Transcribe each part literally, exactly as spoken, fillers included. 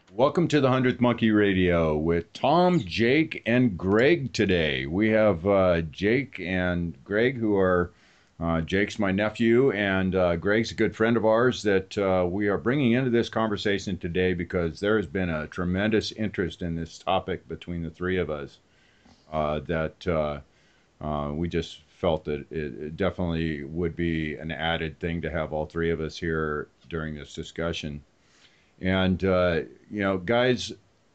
Welcome to the Hundredth Monkey Radio with Tom, Jake, and Greg today. We have uh, Jake and Greg, who are uh, Jake's my nephew, and uh, Greg's a good friend of ours that uh, we are bringing into this conversation today because there has been a tremendous interest in this topic between the three of us uh, that uh, uh, we just felt that it, it definitely would be an added thing to have all three of us here during this discussion. And uh, you know, guys,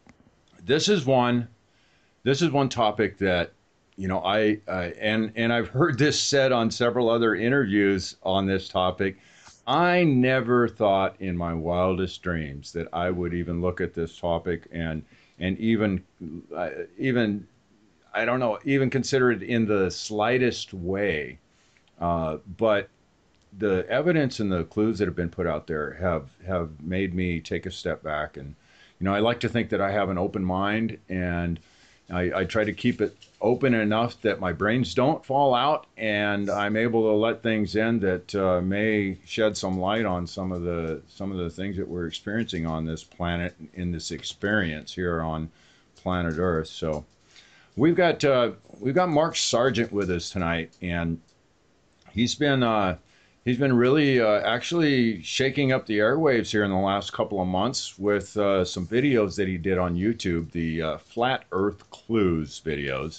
this is one this is one topic that you know I uh, and and I've heard this said on several other interviews on this topic. I never thought in my wildest dreams that I would even look at this topic and and even uh, even I don't know, even consider it in the slightest way. Uh, but the evidence and the clues that have been put out there have have made me take a step back. And you know, I like to think that I have an open mind, and I, I try to keep it open enough that my brains don't fall out, and I'm able to let things in that uh, may shed some light on some of the some of the things that we're experiencing on this planet, in this experience here on planet Earth. So we've got uh, we've got Mark Sargent with us tonight, and he's been uh, he's been really uh, actually shaking up the airwaves here in the last couple of months with uh, some videos that he did on YouTube, the uh, Flat Earth Clues videos.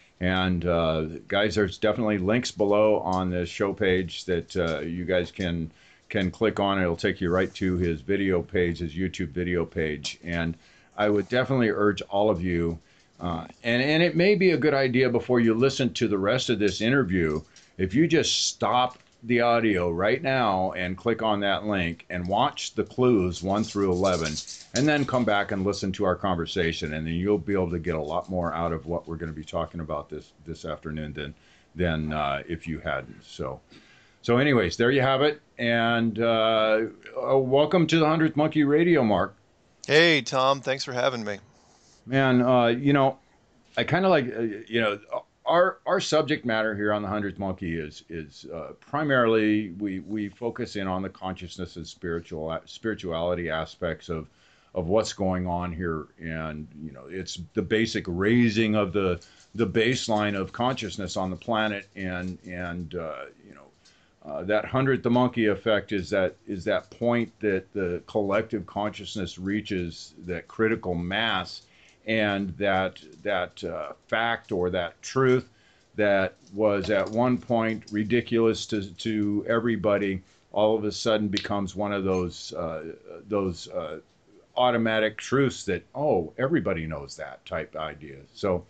And uh, guys, there's definitely links below on the show page that uh, you guys can can click on. It'll take you right to his video page, his YouTube video page. And I would definitely urge all of you, uh, and and it may be a good idea before you listen to the rest of this interview, if you just stop the audio right now and click on that link and watch the clues one through eleven, and then come back and listen to our conversation, and then you'll be able to get a lot more out of what we're going to be talking about this this afternoon than than uh, if you hadn't. So, so anyways, there you have it, and uh, uh, welcome to the Hundredth Monkey Radio, Mark. Hey, Tom, thanks for having me. Man, uh, you know, I kind of like, uh, you know, our our subject matter here on the Hundredth Monkey is is uh, primarily we we focus in on the consciousness and spiritual spirituality aspects of of what's going on here, and you know, it's the basic raising of the the baseline of consciousness on the planet, and and uh, you know. Uh, that hundred the monkey effect is that is that point that the collective consciousness reaches that critical mass, and that that uh, fact or that truth that was at one point ridiculous to to everybody all of a sudden becomes one of those uh, those uh, automatic truths that, oh, everybody knows that type idea. So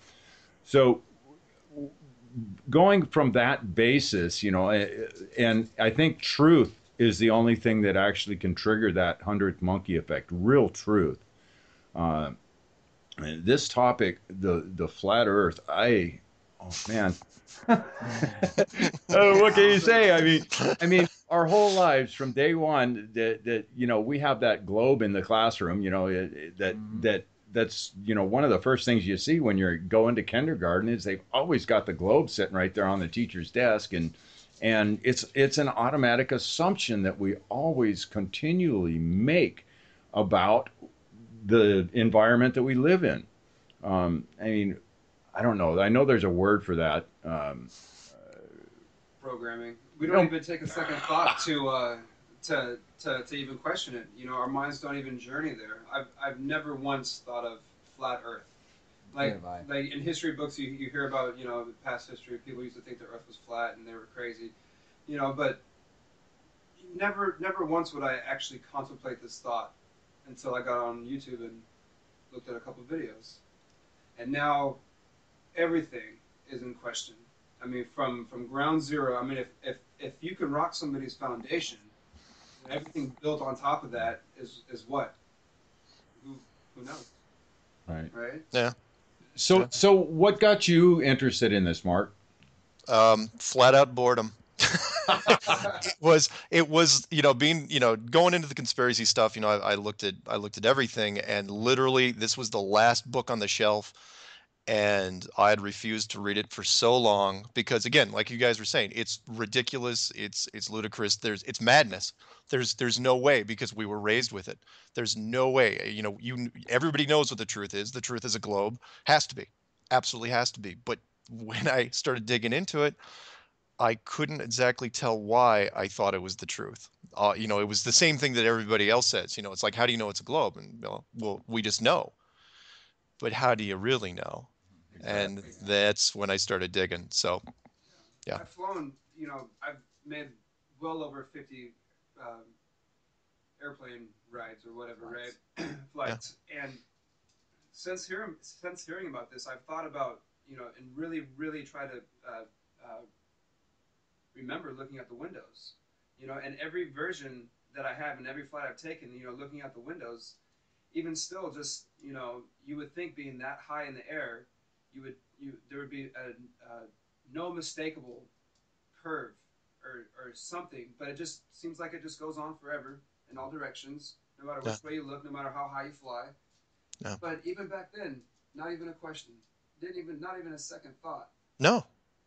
so going from that basis, you know, and I think truth is the only thing that actually can trigger that hundredth monkey effect, real truth. Uh, this topic, the the flat Earth, I, oh man, oh, what can you say? I mean, I mean, our whole lives from day one, that that you know, we have that globe in the classroom, you know, it, that that that's you know, one of the first things you see when you're going to kindergarten is they've always got the globe sitting right there on the teacher's desk, and and it's it's an automatic assumption that we always continually make about the environment that we live in. Um, I mean, I don't know. I know there's a word for that. Um, Programming. We don't even take a second thought to uh, to, to to even question it. You know, our minds don't even journey there. I've I've never once thought of flat Earth. Like Yeah, like in history books, you, you hear about, you know, the past history. People used to think the Earth was flat and they were crazy. You know, but never never once would I actually contemplate this thought until I got on YouTube and looked at a couple of videos, and now everything is in question. I mean, from, from ground zero. I mean, if, if, if you can rock somebody's foundation, then everything built on top of that is, is what? Who who knows? right. Right? Yeah. So Yeah. so what got you interested in this, Mark? Um, flat out boredom. It was, it was, you know, being, you know, going into the conspiracy stuff, you know, I, I looked at, I looked at everything, and literally this was the last book on the shelf. and I had refused to read it for so long because, again, like you guys were saying, it's ridiculous, it's it's ludicrous, there's it's madness. There's there's no way, because we were raised with it. There's no way. You know, you everybody knows what the truth is. The truth is a globe. Has to be. Absolutely has to be. But when I started digging into it, I couldn't exactly tell why I thought it was the truth. Uh, you know, it was the same thing that everybody else says. You know, it's like, how do you know it's a globe? And well, well, we just know. But how do you really know? And Exactly. that's when I started digging. So, yeah. I've flown, you know, I've made well over fifty um, airplane rides or whatever, Flights. right? Flights. And since hearing since hearing about this, I've thought about, you know, and really, really try to uh, uh, remember looking at the windows, you know, and every version that I have and every flight I've taken, you know, looking out the windows, even still, just, you know, you would think being that high in the air, you would you there would be a, a no mistakable curve or or something, but it just seems like it just goes on forever in all directions, no matter Yeah. which way you look, no matter how high you fly. Yeah. But even back then, not even a question, didn't even not even a second thought. No,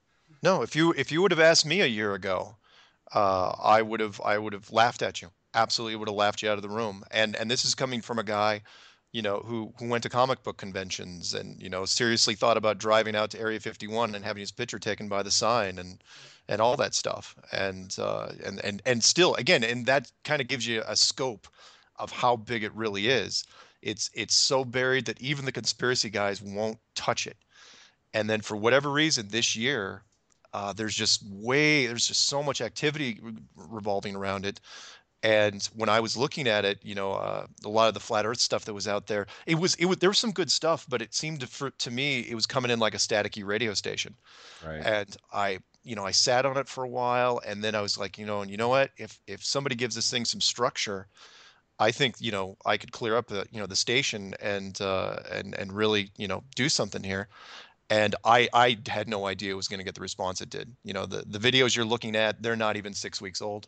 no. If you if you would have asked me a year ago, uh, I would have I would have laughed at you. Absolutely would have laughed you out of the room. And and this is coming from a guy, you know, who who went to comic book conventions and, you know, seriously thought about driving out to Area fifty-one and having his picture taken by the sign and and all that stuff. And uh, and and and still, again, and that kind of gives you a scope of how big it really is. It's it's so buried that even the conspiracy guys won't touch it. And then for whatever reason, this year, uh, there's just way there's just so much activity re- revolving around it. And when I was looking at it, you know, uh, a lot of the flat Earth stuff that was out there, it was it was there was some good stuff, but it seemed to for, to me it was coming in like a staticky radio station. Right. And I, you know, I sat on it for a while, and then I was like, you know, and you know what? If if somebody gives this thing some structure, I think, you know, I could clear up the, you know, the station and uh, and and really, you know, do something here. And I I had no idea it was going to get the response it did. You know, the the videos you're looking at, they're not even six weeks old,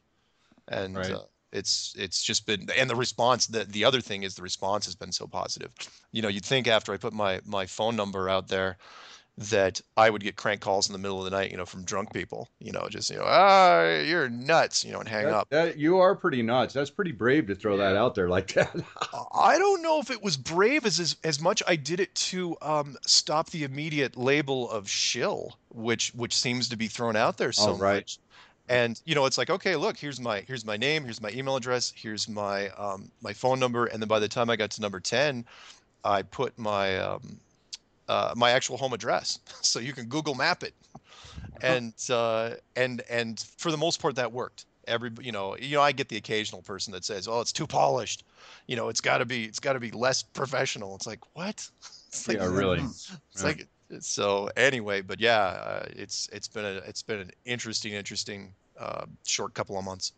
and Right. uh, it's it's just been, and the response, the the other thing is the response has been so positive. You know, you'd think after I put my my phone number out there that I would get crank calls in the middle of the night, you know, from drunk people, you know, just, you know, ah, you're nuts, you know, and hang That up. that you are pretty nuts. That's pretty brave to throw that Yeah. out there like that. Uh, I don't know if it was brave as as, as much I did it to um, stop the immediate label of shill, which which seems to be thrown out there All so right. much. And you know, it's like, okay, look, here's my here's my name, here's my email address, here's my um, my phone number, and then by the time I got to number ten, I put my um, uh, my actual home address, so you can Google Map it. And uh, and and for the most part, that worked. Every you know you know I get the occasional person that says, "Oh, it's too polished," you know, it's got to be it's got to be less professional. It's like, what? It's like Yeah, really. it's Yeah. like so anyway. But yeah, uh, it's it's been a it's been an interesting interesting uh, short couple of months.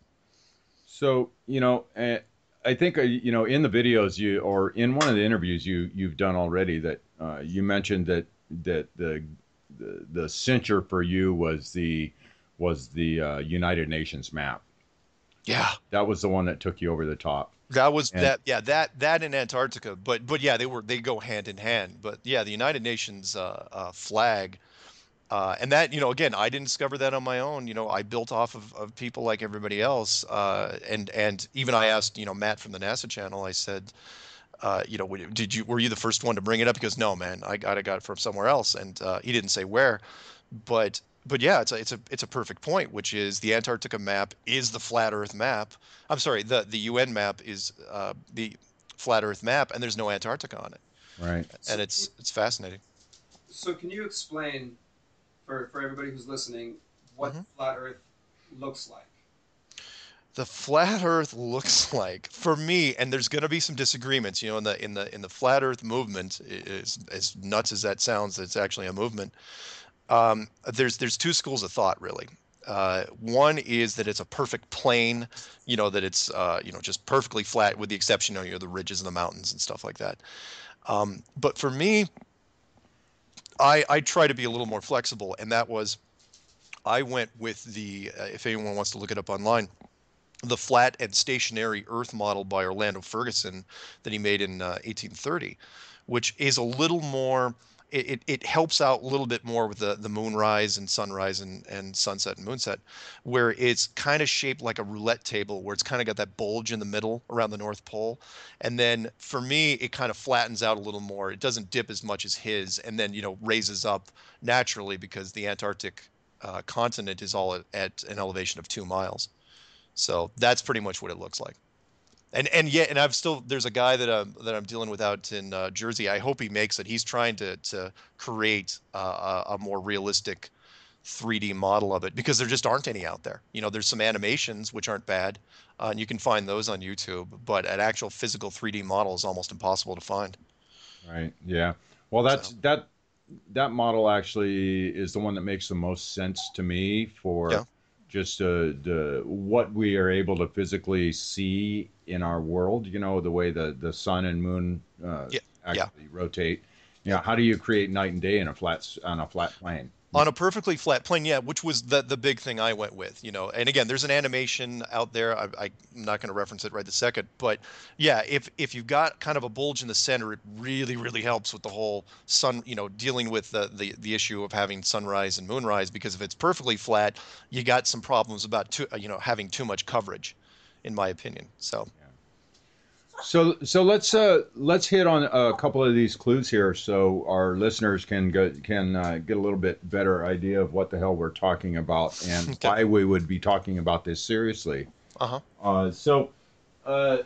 So, you know, uh, I think uh, you know in the videos you or in one of the interviews you you've done already that uh, you mentioned that that the the the censure for you was the was the uh, United Nations map. Yeah. That was the one that took you over the top. That was And that, yeah, that that in Antarctica, but but yeah, they were they go hand in hand. But yeah, the United Nations uh, uh, flag. Uh, and that, you know, again, I didn't discover that on my own. You know, I built off of, of people like everybody else. Uh, and and even I asked, you know, Matt from the NASA channel, I said, uh, you know, "W- did you were you the first one to bring it up? He goes, no, man, I got I got it from somewhere else. And uh, he didn't say where, but but yeah, it's a it's a it's a perfect point, which is the Antarctica map is the flat Earth map. I'm sorry, the the U N map is uh, the flat Earth map, and there's no Antarctica on it, right. and So, it's it's fascinating. so can you explain for for everybody who's listening what Mm-hmm. flat Earth looks like? The flat Earth looks like, for me, and there's going to be some disagreements, you know, in the in the in the flat Earth movement, is as nuts as that sounds, it's actually a movement. Um, there's there's two schools of thought really. Uh, one is that it's a perfect plane, you know, that it's uh, you know, just perfectly flat with the exception of, you know, the ridges and the mountains and stuff like that. Um, but for me, I I try to be a little more flexible, and that was I went with the uh, if anyone wants to look it up online, the flat and stationary Earth model by Orlando Ferguson that he made in uh, eighteen thirty, which is a little more. it, it, it helps out a little bit more with the, the moonrise and sunrise and, and sunset and moonset, where it's kind of shaped like a roulette table, where it's kind of got that bulge in the middle around the North Pole. And then for me, it kind of flattens out a little more. It doesn't dip as much as his, and then, you know, raises up naturally because the Antarctic uh, continent is all at, at an elevation of two miles. So that's pretty much what it looks like. And and yet, and I've still there's a guy that I'm that I'm dealing with out in uh, Jersey. I hope he makes it. He's trying to to create uh, a, a more realistic three D model of it, because there just aren't any out there. You know, there's some animations which aren't bad, uh, and you can find those on YouTube. But an actual physical three D model is almost impossible to find. Right. Yeah. Well, that's So that that model actually is the one that makes the most sense to me yeah, for just uh, the what we are able to physically see in our world. You know, the way the the sun and moon uh, yeah, yeah. actually rotate. You know, Yeah. how do you create night and day in a flat s- on a flat plane? On a perfectly flat plane, yeah, which was the the big thing I went with, you know. And again, there's an animation out there. I, I'm not going to reference it right this second, but yeah, if if you've got kind of a bulge in the center, it really really helps with the whole sun, you know, dealing with the the the issue of having sunrise and moonrise. Because if it's perfectly flat, you got some problems about too, you know, having too much coverage, in my opinion. So So, so let's uh, let's hit on a couple of these clues here, so our listeners can go, can uh, get a little bit better idea of what the hell we're talking about and okay, why we would be talking about this seriously. uh-huh, Uh, so, uh,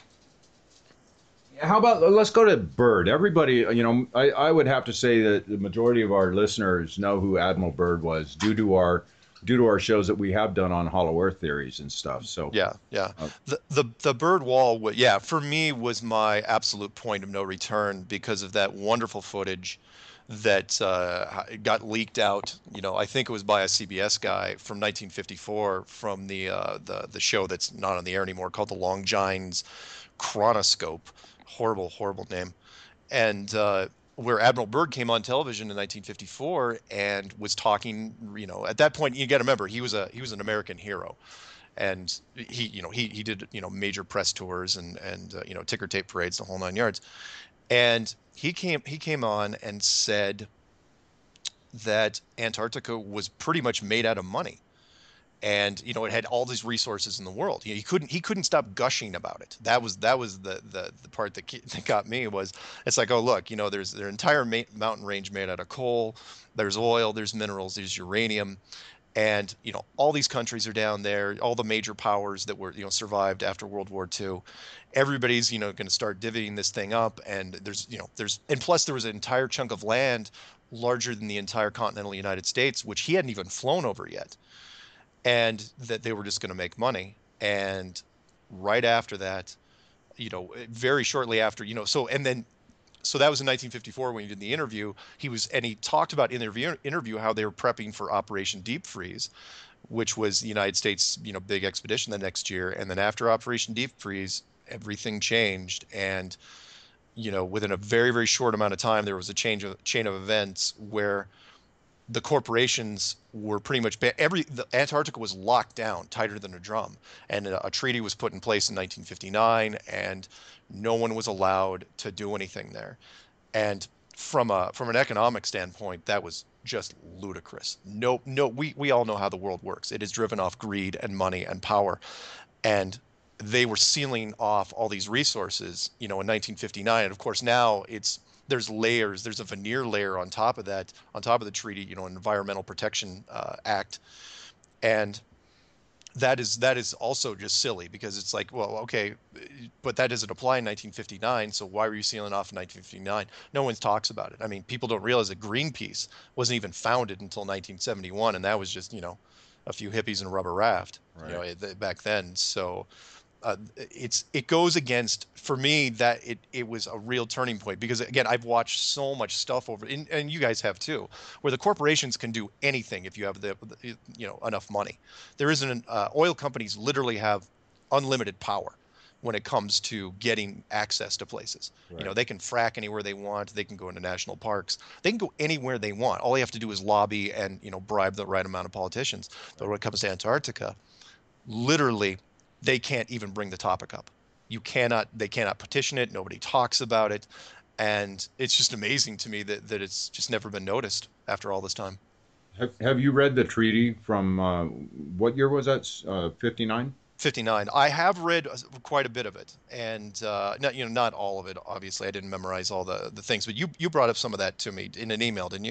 how about let's go to Byrd. Everybody, you know, I, I would have to say that the majority of our listeners know who Admiral Byrd was due to our due to our shows that we have done on Hollow Earth theories and stuff. So, yeah, yeah. uh, The the the bird wall, wa- yeah, for me was my absolute point of no return because of that wonderful footage that uh, h- got leaked out. You know, I think it was by a C B S guy from nineteen fifty-four from the uh, the the show that's not on the air anymore, called the Longines Chronoscope. Horrible, horrible name. And uh, where Admiral Byrd came on television in nineteen fifty-four and was talking. You know, at that point, you got to remember he was a he was an American hero, and he you know he he did you know major press tours and and uh, you know ticker tape parades, the whole nine yards. And he came he came on and said that Antarctica was pretty much made out of money, and you know it had all these resources in the world. You know, he couldn't he couldn't stop gushing about it. That was that was the the, the part that, ki- that got me. Was it's like, oh look, you know, there's their entire ma- mountain range made out of coal, there's oil, there's minerals, there's uranium, and you know all these countries are down there, all the major powers that were you know survived after World War Two. Everybody's you know going to start divvying this thing up, and there's you know there's and plus there was an entire chunk of land larger than the entire continental United States, which he hadn't even flown over yet, and that they were just going to make money. And right after that, you know, very shortly after, you know, so and then so that was in nineteen fifty-four when he did the interview. He was and he talked about in the interview, interview how they were prepping for Operation Deep Freeze, which was the United States, you know, big expedition the next year. And then after Operation Deep Freeze, everything changed, and you know, within a very very short amount of time, there was a change of chain of events where the corporations were pretty much ba- every the Antarctica was locked down tighter than a drum, and a, a treaty was put in place in nineteen fifty-nine, and no one was allowed to do anything there. And from a from an economic standpoint, that was just ludicrous. No, no, we we all know how the world works. It is driven off greed and money and power, and they were sealing off all these resources, you know, in nineteen fifty-nine. And of course, now it's there's layers, there's a veneer layer on top of that, on top of the treaty, you know, Environmental Protection uh, Act, and that is that is also just silly because it's like, well, okay, but that doesn't apply in nineteen fifty-nine, so why were you sealing off in nineteen fifty-nine? No one talks about it. I mean, people don't realize that Greenpeace wasn't even founded until nineteen seventy-one, and that was just, you know, a few hippies in a rubber raft, you know, right. eh, th- back then. So uh, it's it goes against for me that it it was a real turning point because again I've watched so much stuff over and, and you guys have too, where the corporations can do anything if you have the, the you know enough money. There isn't an, uh, oil companies literally have unlimited power when it comes to getting access to places. You know, Right. they can frack anywhere they want, they can go into national parks, they can go anywhere they want. All they have to do is lobby and you know bribe the right amount of politicians. But Right. when it comes to Antarctica, literally they can't even bring the topic up. You cannot, they cannot petition it. Nobody talks about it. And it's just amazing to me that, that it's just never been noticed after all this time. Have, have you read the treaty from uh, what year was that? Uh, fifty-nine? fifty-nine. I have read quite a bit of it, and uh, not, you know, not all of it. Obviously, I didn't memorize all the, the things, but you you brought up some of that to me in an email, didn't you?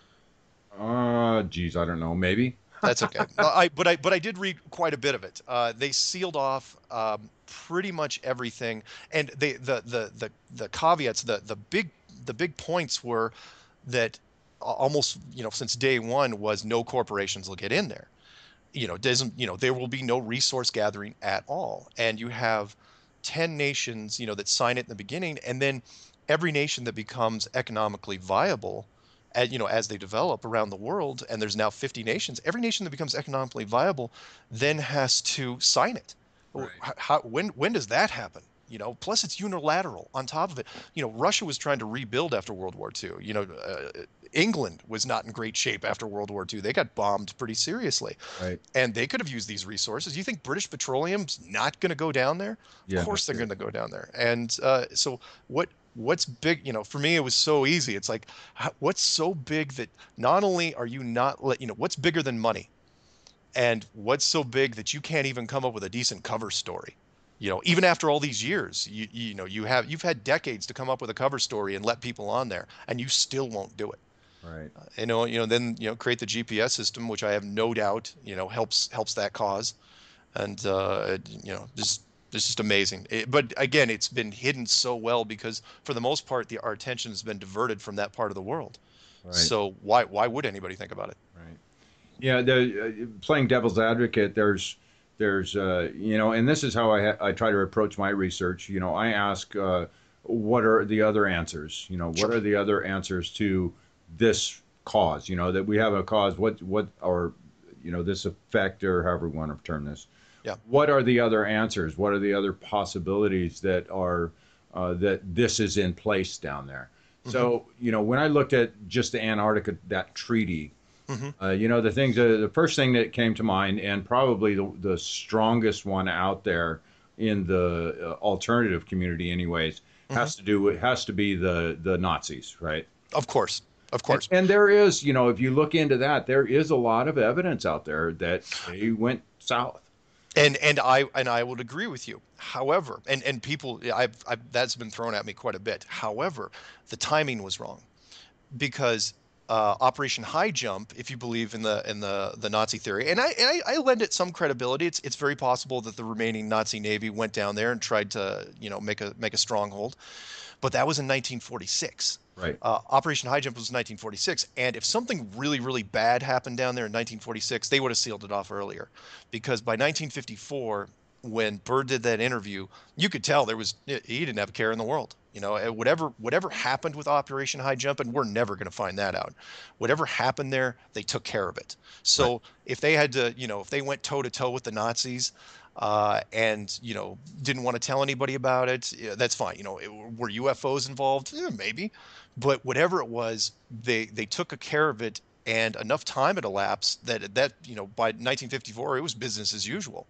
Uh, geez, I don't know. Maybe. That's okay. I but I but I did read quite a bit of it. Uh, they sealed off um, pretty much everything, and they the the the the caveats, the the big the big points were that almost, you know, since day one was no corporations will get in there. You know, doesn't, you know, there will be no resource gathering at all. And you have ten nations, you know, that sign it in the beginning, and then every nation that becomes economically viable, as, you know, as they develop around the world, and there's now fifty nations, every nation that becomes economically viable then has to sign it. Right. How, when, when does that happen? You know, plus it's unilateral on top of it. You know, Russia was trying to rebuild after World War Two. You know, uh, England was not in great shape after World War Two. They got bombed pretty seriously. Right. And they could have used these resources. You think British Petroleum's not going to go down there? Yeah, Of course they're that's going to go down there. And uh, so what what's big, you know, for me it was so easy. It's like, how, what's so big that not only are you not, let you know, what's bigger than money? And what's so big that you can't even come up with a decent cover story? You know, even after all these years, you you know, you have you've had decades to come up with a cover story and let people on there, and you still won't do it. right. You know, you know, then, you know, create the G P S system, which I have no doubt, you know, helps helps that cause, and uh, you know, just it's just amazing. It, but again, it's been hidden so well because for the most part, the our attention has been diverted from that part of the world. Right. So why why would anybody think about it? Right. Yeah, the uh, playing devil's advocate. There's, there's, uh, you know, and this is how I ha- I try to approach my research. You know, I ask, uh, what are the other answers? You know, what are the other answers to this cause? You know, that we have a cause. What, what, or, you know, this effect, or however we want to term this. Yeah. What are the other answers? What are the other possibilities that are uh, that this is in place down there? Mm-hmm. So, you know, when I looked at just the Antarctica, that treaty. Mm-hmm. Uh, you know, the things, uh, the first thing that came to mind, and probably the, the strongest one out there in the uh, alternative community, anyways, Mm-hmm. has to do with has to be the the Nazis, right? Of course, of course. And, and there is, you know, if you look into that, there is a lot of evidence out there that they went south. And and I and I would agree with you. However, and and people, I've, I've that's been thrown at me quite a bit. However, the timing was wrong, because uh, Operation High Jump, if you believe in the in the the Nazi theory, and I and I, I lend it some credibility. It's it's very possible that the remaining Nazi Navy went down there and tried to, you know, make a make a stronghold, but that was in nineteen forty-six. Right. Uh, Operation High Jump was nineteen forty-six, and if something really, really bad happened down there in nineteen forty-six, they would have sealed it off earlier, because by nineteen fifty-four, when Byrd did that interview, you could tell there was he didn't have a care in the world. You know, whatever whatever happened with Operation High Jump, and we're never going to find that out. Whatever happened there, they took care of it. So Right. if they had to, you know, if they went toe to toe with the Nazis, uh, and, you know, didn't want to tell anybody about it, yeah, that's fine. You know, it, were U F Os involved? Yeah, maybe. But whatever it was, they they took care of it, and enough time had elapsed that that you know, by nineteen fifty-four it was business as usual.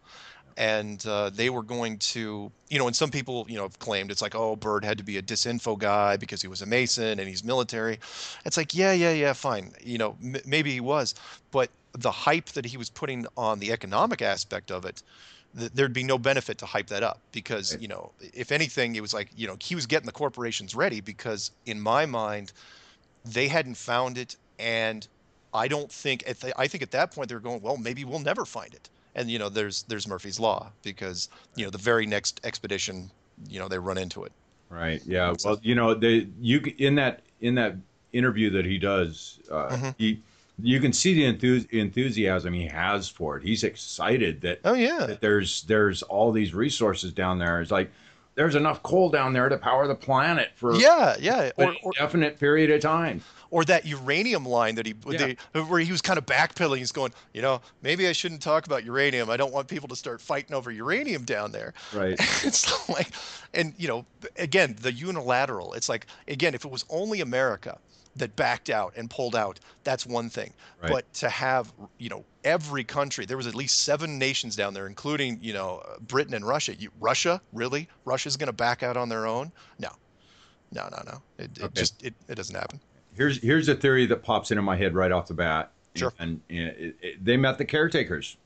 And uh, they were going to, you know, and some people, you know, have claimed it's like, oh, Byrd had to be a disinfo guy because he was a Mason and he's military. It's like, yeah, yeah, yeah, fine. You know, m- maybe he was, but the hype that he was putting on the economic aspect of it, th- there'd be no benefit to hype that up, because, Right. you know, if anything, it was like, you know, he was getting the corporations ready, because in my mind, they hadn't found it. And I don't think, at the, I think at that point they were going, well, maybe we'll never find it. And, you know, there's there's Murphy's Law, because, you know, the very next expedition, you know, they run into it. Right. Yeah. So, Well, you know, they you c- in that in that interview that he does, uh, hmm he you can see the enthus- enthusiasm he has for it. He's excited that oh yeah, that there's there's all these resources down there. It's like there's enough coal down there to power the planet for yeah, yeah, an or or indefinite period of time. or that uranium line that he Yeah. they, where he was kind of backpedaling. He's going, you know, maybe I shouldn't talk about uranium. I don't want people to start fighting over uranium down there. Right. It's like, and, you know, again, the unilateral. It's like, again, if it was only America that backed out and pulled out, that's one thing. Right. But to have, you know, every country, there was at least seven nations down there, including, you know, uh, Britain and Russia. You, Russia, really? Russia's going to back out on their own? No. no, no, no. It, it Okay. just it, it doesn't happen. Here's here's a theory that pops into my head right off the bat. Sure. And, and it, it, they met the caretakers,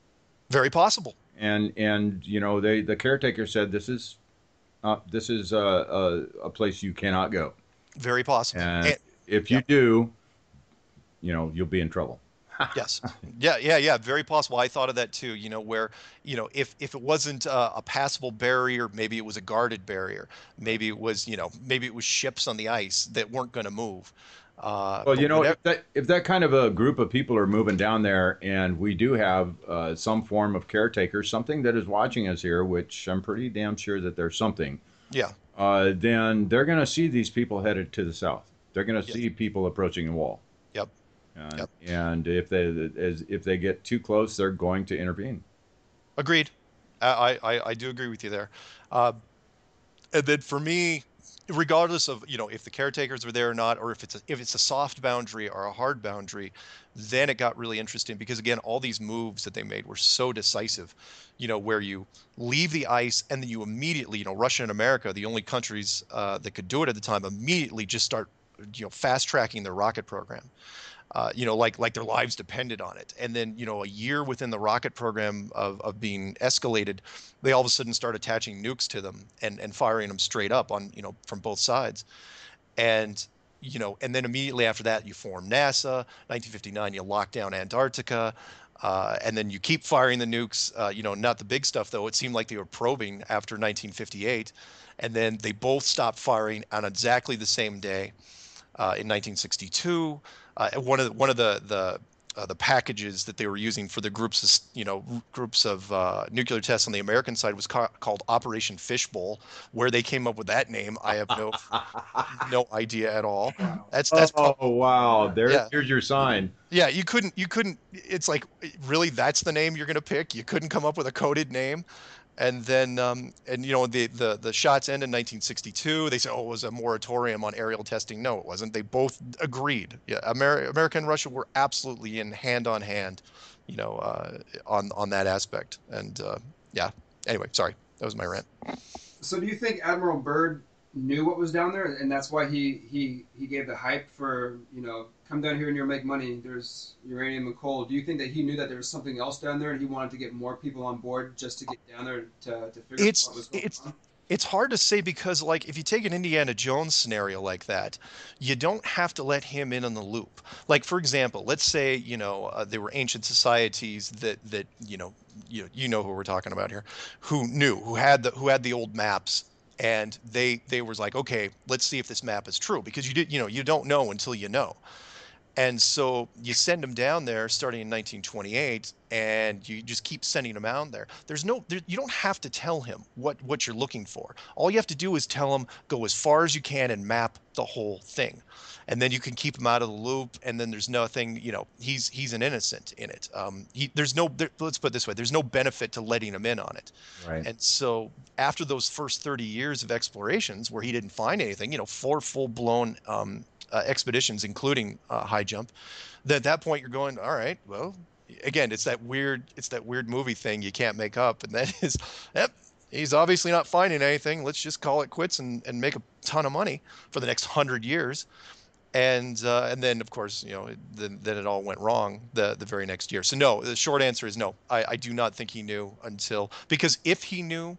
Very possible. and and you know they the caretaker said this is uh, this is a, a a place you cannot go, Very possible. and And, if you yeah. do, you know you'll be in trouble. Yes. Yeah, yeah, yeah. Very possible. I thought of that too, you know, where, you know, if if it wasn't uh, a passable barrier, maybe it was a guarded barrier. Maybe it was, you know, maybe it was ships on the ice that weren't going to move. Uh, Well, but you know, whatever. if that if that kind of a group of people are moving down there, and we do have uh, some form of caretaker, something that is watching us here, which I'm pretty damn sure that there's something, Yeah. uh, then they're going to see these people headed to the south. They're going to Yes. see people approaching the wall, Yep. uh, Yep. and if they as if they get too close, they're going to intervene. Agreed. I I, I I do agree with you there. Uh, and then for me, regardless of, you know, if the caretakers are there or not, or if it's a, if it's a soft boundary or a hard boundary, then it got really interesting because again, all these moves that they made were so decisive. You know, where you leave the ice and then you immediately, you know, Russia and America, the only countries uh, that could do it at the time, immediately just start, you know, fast tracking their rocket program. Uh, you know, like like their lives depended on it. And then, you know, a year within the rocket program of, of being escalated, they all of a sudden start attaching nukes to them and, and firing them straight up on, you know, from both sides. And, you know, and then immediately after that, you form NASA. nineteen fifty-nine, you lock down Antarctica. Uh, and then you keep firing the nukes, uh, you know, not the big stuff, though. It seemed like they were probing after nineteen fifty-eight. And then they both stopped firing on exactly the same day uh, in nineteen sixty-two. Uh, one of the, one of the the uh, the packages that they were using for the groups of, you know, groups of uh, nuclear tests on the American side was ca- called Operation Fishbowl. Where they came up with that name, I have no no idea at all. Wow. That's that's Oh pub- wow! There, yeah. here's your sign. Yeah, you couldn't you couldn't it's like, really, that's the name you're going to pick? You couldn't come up with a coded name? And then, um, and you know, the, the the shots end in nineteen sixty-two. They say, oh, it was a moratorium on aerial testing. No, it wasn't. They both agreed. Yeah, Amer- America and Russia were absolutely in hand on hand, you know, uh, on on that aspect. And uh, yeah. Anyway, sorry, that was my rant. So do you think Admiral Byrd knew what was down there, and that's why he he he gave the hype for, you know, come down here and you'll make money? There's uranium and coal. Do you think that he knew that there was something else down there, and he wanted to get more people on board just to get down there to to figure out what was It's going it's on? it's hard to say because, like, if you take an Indiana Jones scenario like that, you don't have to let him in on the loop. Like, for example, let's say, you know, uh, there were ancient societies that that you know you you know who we're talking about here, who knew, who had the who had the old maps. And they they was like, okay, let's see if this map is true, because you did, you know, you don't know until you know. And so you send them down there starting in nineteen twenty-eight, and you just keep sending them out there. There's no, there, you don't have to tell him what what you're looking for. All you have to do is tell him, go as far as you can and map the whole thing, and then you can keep him out of the loop. And then there's nothing, you know, he's he's an innocent in it. Um, he there's no, there, let's put it this way, there's no benefit to letting him in on it. Right. And so after those first thirty years of explorations where he didn't find anything, you know, four full blown um, uh, expeditions, including uh, high jump, then at that point you're going, all right, well, again, it's that weird, it's that weird movie thing you can't make up. And that is, yep, he's obviously not finding anything. Let's just call it quits and, and make a ton of money for the next hundred years. And uh, and then, of course, you know, it, then, then it all went wrong the the very next year. So no, the short answer is no. I, I do not think he knew until, because if he knew,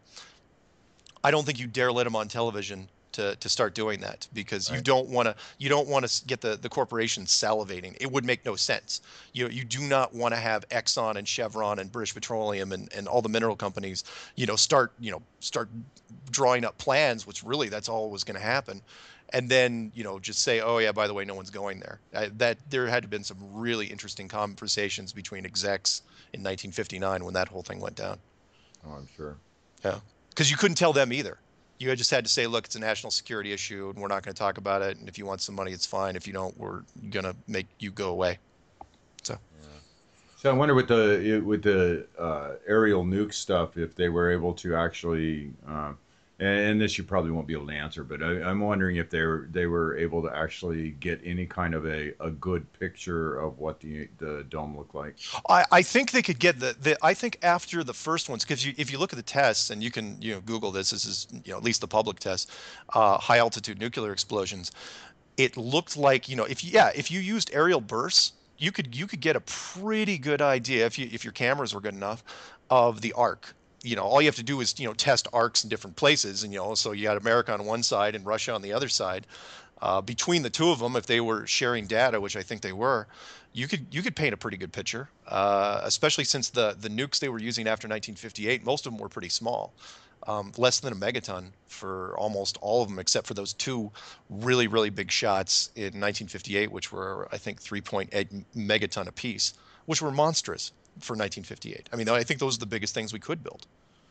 I don't think you dare let him on television to to start doing that, because you Right. don't want to you don't want to get the the corporation salivating. It would make no sense. You you do not want to have Exxon and Chevron and British Petroleum and and all the mineral companies, you know, start you know start drawing up plans, which really that's all was going to happen. And then, you know, just say, oh yeah, by the way, no one's going there. I, that there had to been some really interesting conversations between execs in nineteen fifty-nine when that whole thing went down. Oh, I'm sure. Yeah, because you couldn't tell them either. You just had to say, look, it's a national security issue, and we're not going to talk about it. And if you want some money, it's fine. If you don't, we're going to make you go away. So, So I wonder with the with the uh, aerial nuke stuff if they were able to actually, uh, and this you probably won't be able to answer, but I, I'm wondering if they were they were able to actually get any kind of a, a good picture of what the the dome looked like. I, I think they could get the, the I think after the first ones, because you, if you look at the tests, and you can you know Google this, this is you know at least the public test, uh, high altitude nuclear explosions. It looked like you know if you, yeah if you used aerial bursts, you could you could get a pretty good idea if you if your cameras were good enough of the arc. You know, all you have to do is you know test arcs in different places, and you know so you got America on one side and Russia on the other side. Uh, between the two of them, if they were sharing data, which I think they were, you could you could paint a pretty good picture. Uh, especially since the the nukes they were using after nineteen fifty-eight, most of them were pretty small, um, less than a megaton for almost all of them, except for those two really really big shots in nineteen fifty-eight, which were I think three point eight megaton apiece, which were monstrous for nineteen fifty-eight. I mean, I think those are the biggest things we could build.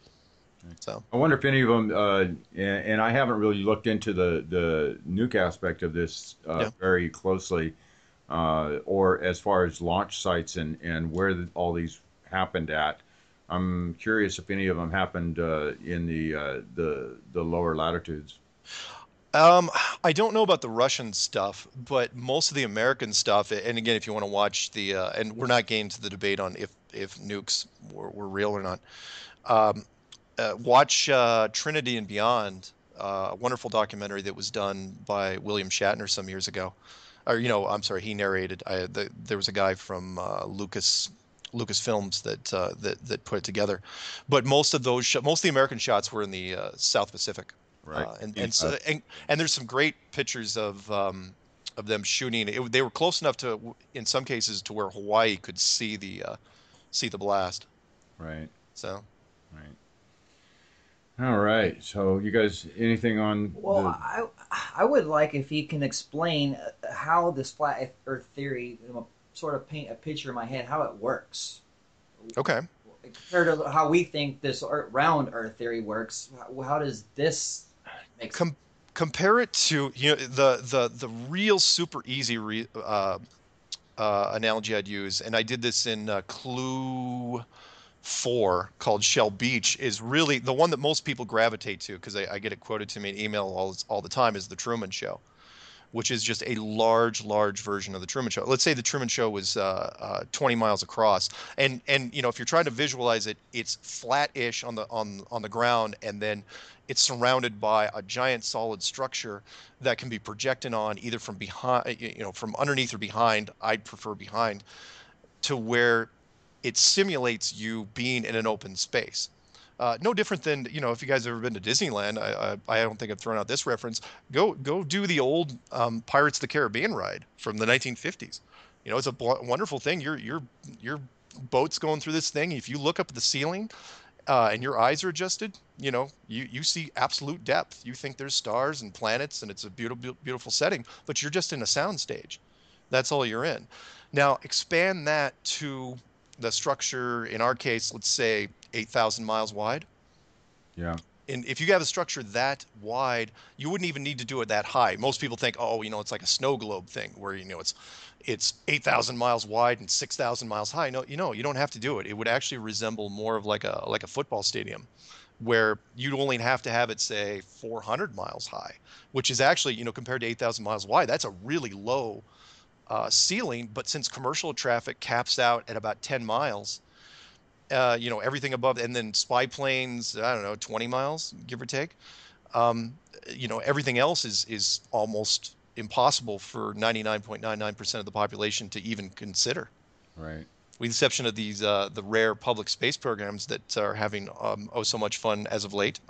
So I wonder if any of them, uh, and, and I haven't really looked into the, the nuke aspect of this uh, Yeah. very closely, uh, or as far as launch sites and, and where the, all these happened at. I'm curious if any of them happened uh, in the, uh, the the lower latitudes. Um, I don't know about the Russian stuff, but most of the American stuff, and again, if you want to watch the, uh, and we're not getting to the debate on if if nukes were, were real or not. Um, uh, watch uh, Trinity and Beyond, uh, a wonderful documentary that was done by William Shatner some years ago. Or you know, I'm sorry, he narrated. I, the, there was a guy from uh, Lucas Lucasfilms that uh, that that put it together, but most of those sh- most of the American shots were in the uh, South Pacific. Right. Uh, and Yeah. and, so, and and there's some great pictures of um, of them shooting. It, they were close enough to, in some cases, to where Hawaii could see the uh, see the blast. Right. So Right. All right. So you guys, anything on Well, the? I I would like if he can explain uh, how this flat Earth theory, you know, sort of paint a picture in my head how it works okay, compared to how we think this ear- round Earth theory works. How, how does this make sense? Com- compare it to you know the the the real super easy re- uh, uh, analogy I'd use, and I did this in uh, Clue four called Shell Beach, is really the one that most people gravitate to because I, I get it quoted to me in email all all the time, is the Truman Show, which is just a large, large version of the Truman Show. Let's say the Truman Show was uh, uh, twenty miles across, and and you know if you're trying to visualize it, it's flat-ish on the on on the ground, and then it's surrounded by a giant solid structure that can be projected on either from behind, you know, from underneath or behind. I'd prefer behind, to where it simulates you being in an open space. Uh, no different than, you know, if you guys have ever been to Disneyland, I, I, I don't think I've thrown out this reference. Go go do the old um, Pirates of the Caribbean ride from the nineteen fifties. You know, it's a bl- wonderful thing. Your your your boat's going through this thing. If you look up at the ceiling uh, and your eyes are adjusted, you know, you you see absolute depth. You think there's stars and planets and it's a beautiful beautiful setting, but you're just in a sound stage. That's all you're in. Now expand that to the structure, in our case, let's say eight thousand miles wide. Yeah. And if you have a structure that wide, you wouldn't even need to do it that high. Most people think, oh, you know, it's like a snow globe thing where, you know, it's it's eight thousand miles wide and six thousand miles high. No, you know, you don't have to do it. It would actually resemble more of like a like a football stadium where you'd only have to have it, say, four hundred miles high, which is actually, you know, compared to eight thousand miles wide, that's a really low uh, ceiling. But since commercial traffic caps out at about ten miles, uh, you know, everything above, and then spy planes, I don't know, twenty miles, give or take. Um, you know, everything else is is almost impossible for ninety-nine point nine nine percent of the population to even consider, Right. with the exception of these uh, the rare public space programs that are having um, oh so much fun as of late.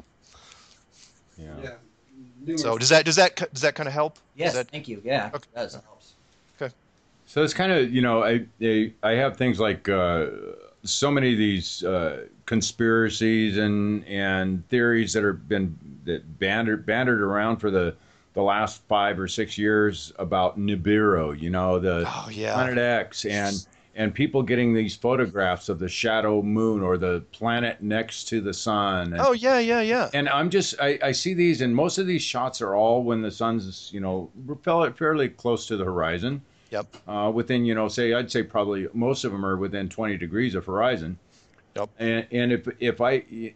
Yeah. Yeah. Numerous. So does that does that does that kind of help? Yes, Does that, thank you. Yeah, Okay. that helps. okay. So it's kind of, you know, I I, I have things like uh, so many of these uh, conspiracies and and theories that have been that bantered bantered around for the the last five or six years about Nibiru, you know, the Oh yeah. Planet X, and and people getting these photographs of the shadow moon or the planet next to the sun. And, Oh yeah, yeah, yeah. and I'm just, I, I see these, and most of these shots are all when the sun's, you know, fairly fairly close to the horizon. Yep. Uh, within, you know, say, I'd say probably most of them are within twenty degrees of horizon. Yep. And, and if, if I,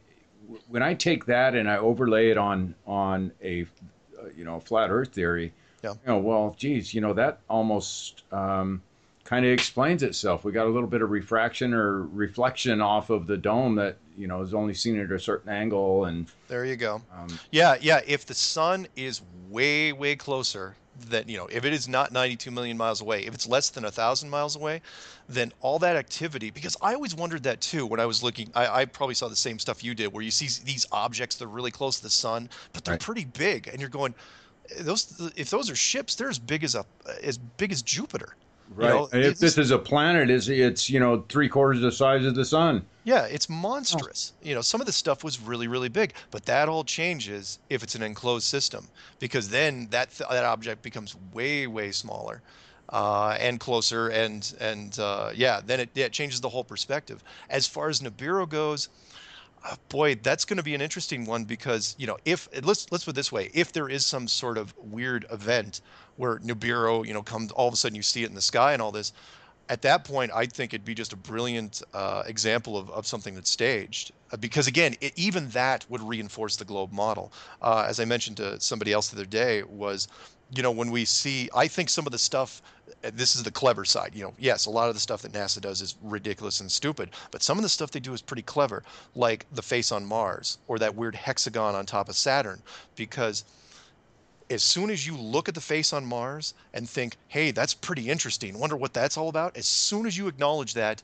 when I take that and I overlay it on on a uh, you know flat Earth theory, Yeah. you know, well, geez, you know that almost um, kind of explains itself. We got a little bit of refraction or reflection off of the dome that you know is only seen at a certain angle, and There you go. um, Yeah, yeah. If the sun is way, way closer than, you know, if it is not ninety-two million miles away, if it's less than a thousand miles away, then all that activity, because I always wondered that too when I was looking, I, I probably saw the same stuff you did, where you see these objects, they're really close to the sun, but they're right. pretty big. And you're going, those, if those are ships, they're as big as a, as big as Jupiter. You Right. know, And if it's, this is a planet, is it's you know three quarters the size of the sun. yeah, it's Oh. monstrous. You know, some of the stuff was really, really big, but that all changes if it's an enclosed system, because then that th- that object becomes way, way smaller, uh, and closer, and and uh, yeah, then it, yeah, it changes the whole perspective. As far as Nibiru goes, uh, boy, that's going to be an interesting one, because you know, if let's let's put it this way, if there is some sort of weird event where Nibiru, you know, comes all of a sudden, you see it in the sky and all this, at that point, I think it'd be just a brilliant uh, example of, of something that's staged. Uh, because again, it, even that would reinforce the globe model. Uh, as I mentioned to somebody else the other day, was, you know, when we see, I think some of the stuff, uh, this is the clever side. You know, yes, a lot of the stuff that NASA does is ridiculous and stupid, but some of the stuff they do is pretty clever, like the face on Mars or that weird hexagon on top of Saturn, because as soon as you look at the face on Mars and think, hey, that's pretty interesting, wonder what that's all about, as soon as you acknowledge that,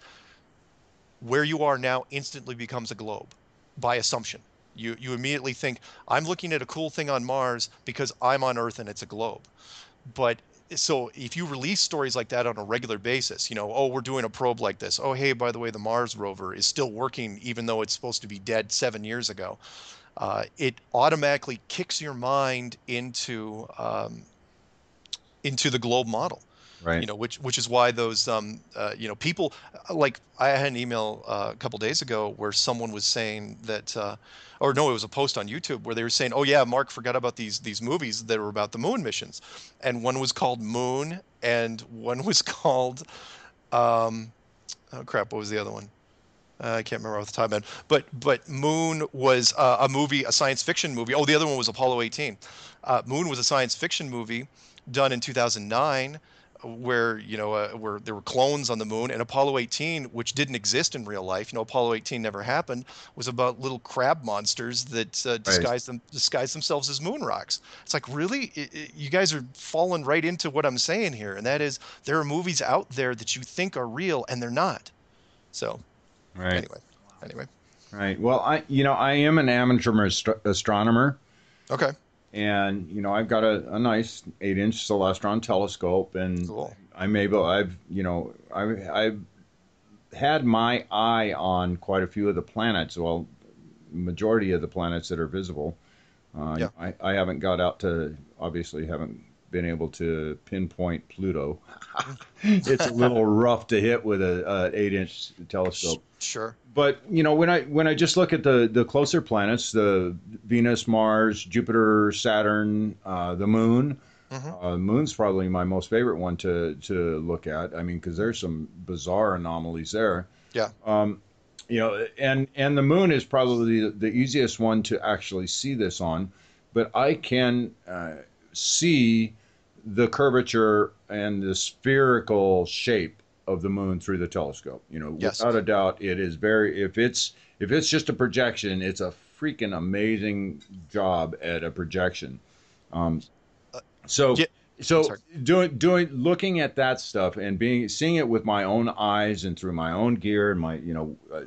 where you are now instantly becomes a globe by assumption. You, you immediately think, I'm looking at a cool thing on Mars because I'm on Earth and it's a globe. But so if you release stories like that on a regular basis, you know, oh, we're doing a probe like this. Oh, hey, by the way, the Mars rover is still working even though it's supposed to be dead seven years ago. Uh, it automatically kicks your mind into um, into the globe model, you Right. know, which which is why those um uh, you know, people, uh, like, I had an email uh, a couple days ago where someone was saying that, uh, or no, it was a post on YouTube where they were saying, oh yeah, Mark forgot about these these movies that were about the moon missions, and one was called Moon and one was called um oh crap, what was the other one? Uh, I can't remember off the top of my head, but but Moon was uh, a movie, a science fiction movie. Oh, the other one was Apollo eighteen. Uh, Moon was a science fiction movie done in two thousand nine, where, you know, uh, where there were clones on the moon, and Apollo eighteen, which didn't exist in real life. You know, Apollo eighteen never happened. Was about little crab monsters that uh, Right. disguised them disguised themselves as moon rocks. It's like, really, I I you guys are falling right into what I'm saying here, and that is there are movies out there that you think are real and they're not. So. Right. Anyway, anyway. Right. Well, I you know I am an amateur astro- astronomer, Okay, and you know I've got a, a nice eight-inch Celestron telescope, and cool. I'm able. I've you know I've I've had my eye on quite a few of the planets. Well, majority of the planets that are visible. Uh, Yeah. I, I haven't got out to, obviously haven't been able to pinpoint Pluto. It's a little rough to hit with a, a eight inch Sh- telescope. Sure. But you know, when I when I just look at the the closer planets, the Venus, Mars, Jupiter, Saturn, uh, the Moon. Hmm. Uh, Moon's probably my most favorite one to to look at. I mean, because there's some bizarre anomalies there. Yeah. Um, you know, and and the moon is probably the, the easiest one to actually see this on, but I can uh, see the curvature and the spherical shape of the moon through the telescope. You know, Yes. without a doubt, it is very. If it's if it's just a projection, it's a freaking amazing job at a projection. Um, Uh, so yeah. I'm so sorry. doing doing looking at that stuff and being seeing it with my own eyes and through my own gear and my you know uh,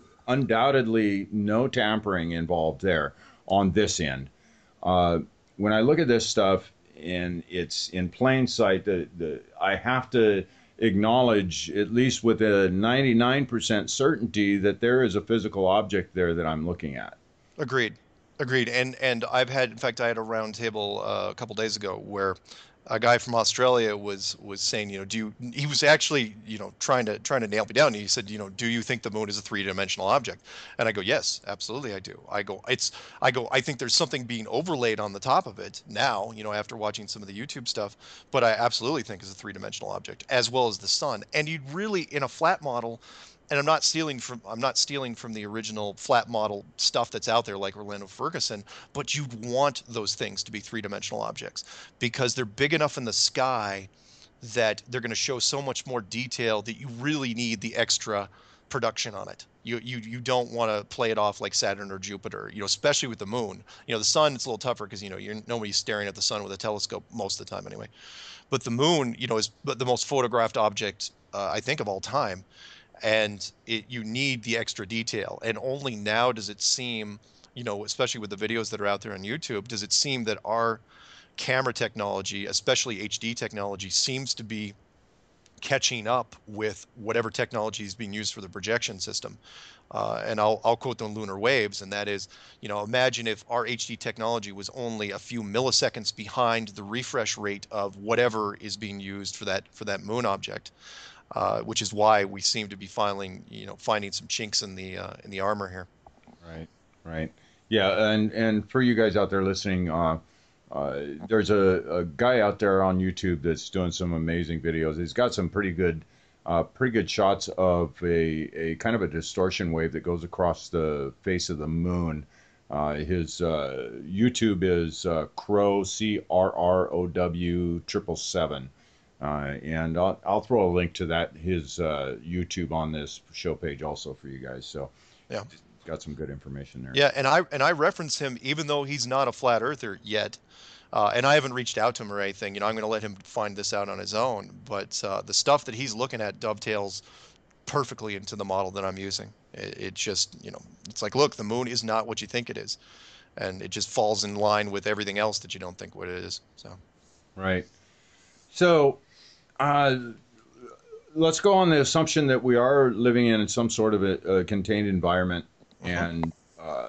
undoubtedly no tampering involved there on this end. Uh, when I look at this stuff and it's in plain sight, the, the I have to acknowledge, at least with a ninety-nine percent certainty, that there is a physical object there that I'm looking at. Agreed. Agreed. And and I've had, in fact, I had a round table uh, a couple days ago where a guy from Australia was was saying, you know, do you, he was actually, you know, trying to trying to nail me down. He said, you know, do you think the moon is a three-dimensional object? And I go, yes, absolutely, I do. I go, it's, I go, I think there's something being overlaid on the top of it now, you know, after watching some of the YouTube stuff, but I absolutely think it's a three-dimensional object, as well as the sun. And you'd really, in a flat model, and I'm not stealing from I'm not stealing from the original flat model stuff that's out there like Orlando Ferguson, but you'd want those things to be three-dimensional objects because they're big enough in the sky that they're going to show so much more detail that you really need the extra production on it. You you you don't want to play it off like Saturn or Jupiter, you know, especially with the moon. You know, the sun, it's a little tougher because, you know, you're nobody's staring at the sun with a telescope most of the time anyway. But the moon, you know, is the most photographed object, uh, I think, of all time. And it, you need the extra detail. And only now does it seem, you know, especially with the videos that are out there on YouTube, does it seem that our camera technology, especially H D technology, seems to be catching up with whatever technology is being used for the projection system. Uh, and I'll, I'll quote the lunar waves, and that is, you know, imagine if our H D technology was only a few milliseconds behind the refresh rate of whatever is being used for that for that moon object, uh, which is why we seem to be finding, you know, finding some chinks in the uh, in the armor here. Right, right. Yeah, and and for you guys out there listening, uh, uh, there's a, a guy out there on YouTube that's doing some amazing videos. He's got some pretty good, uh, pretty good shots of a, a kind of a distortion wave that goes across the face of the moon. Uh, his uh, YouTube is uh, Crow C R R O W triple seven, uh, and I'll, I'll throw a link to that his uh, YouTube on this show page also for you guys. So Yeah. got some good information there. Yeah, and I and I reference him even though he's not a flat earther yet. Uh, and I haven't reached out to him or anything. You know, I'm going to let him find this out on his own. But uh, the stuff that he's looking at dovetails perfectly into the model that I'm using. It, it just, you know, it's like, look, the moon is not what you think it is, and it just falls in line with everything else that you don't think what it is. So, Right. So, uh, let's go on the assumption that we are living in some sort of a, a contained environment, uh-huh. and uh,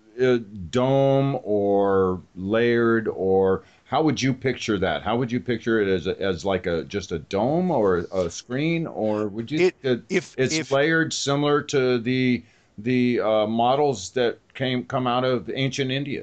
a dome or layered, or how would you picture that? How would you picture it as a, as like a just a dome or a screen, or would you it, it, if it's if layered similar to the the uh, models that came come out of ancient India?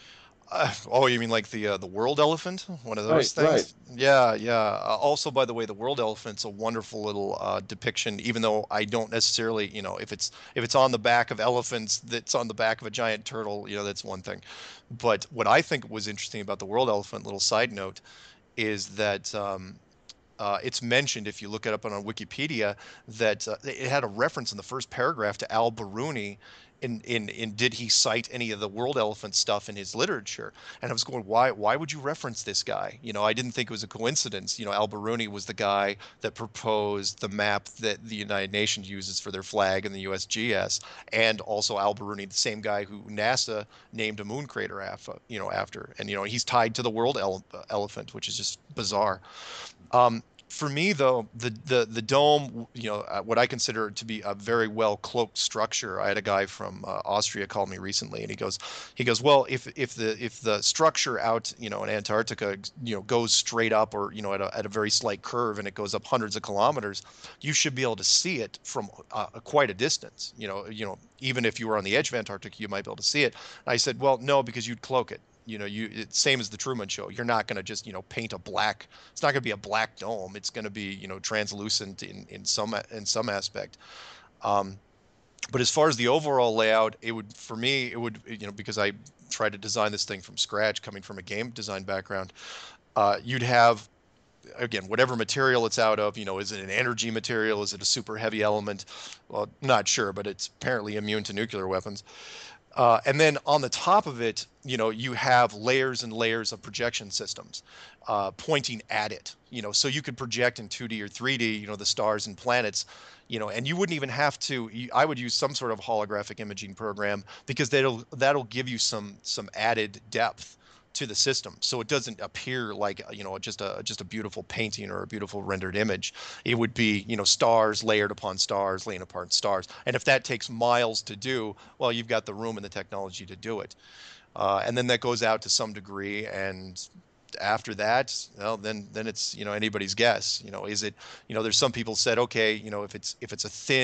Uh, oh, you mean like the uh, the world elephant, one of Right, those right. things? Yeah, yeah. Uh, also, by the way, the world elephant's a wonderful little uh, depiction. Even though I don't necessarily, you know, if it's if it's on the back of elephants, that's on the back of a giant turtle, you know, that's one thing. But what I think was interesting about the world elephant, little side note, is that um, uh, it's mentioned if you look it up on, on Wikipedia that uh, it had a reference in the first paragraph to Al Biruni. In, in in did he cite any of the world elephant stuff in his literature? And I was going, why why would you reference this guy? You know, I didn't think it was a coincidence. You know, Al Biruni was the guy that proposed the map that the United Nations uses for their flag and the U S G S, and also Al Biruni, the same guy who NASA named a moon crater after, you know, after. And you know, he's tied to the world ele- elephant, which is just bizarre. Um, for me, though, the the the dome, you know, uh, what I consider to be a very well cloaked structure. I had a guy from uh, Austria call me recently, and he goes, he goes, well, if if the if the structure out, you know, in Antarctica, you know, goes straight up, or you know, at a at a very slight curve, and it goes up hundreds of kilometers, you should be able to see it from uh, quite a distance. You know, you know, even if you were on the edge of Antarctica, you might be able to see it. And I said, well, no, because you'd cloak it. You know, you it's same as the Truman Show. You're not going to just, you know, paint a black. It's not going to be a black dome. It's going to be, you know, translucent in in some in some aspect. Um, but as far as the overall layout, it would, for me, it would, you know, because I tried to design this thing from scratch, coming from a game design background. Uh, you'd have, again, whatever material it's out of. You know, is it an energy material? Is it a super heavy element? Well, not sure, but it's apparently immune to nuclear weapons. Uh, and then on the top of it, you know, you have layers and layers of projection systems uh, pointing at it. You know, so you could project in two D or three D, you know, the stars and planets, you know, and you wouldn't even have to. I would use some sort of holographic imaging program because that'll that'll give you some some added depth to the system, so it doesn't appear like, you know, just a just a beautiful painting or a beautiful rendered image. It would be, you know, stars layered upon stars, laying upon stars. And if that takes miles to do, well, you've got the room and the technology to do it. Uh, and then that goes out to some degree, and after that, well, then then it's, you know, anybody's guess. You know, is it, you know, there's some people said, okay, you know, if it's if it's a thin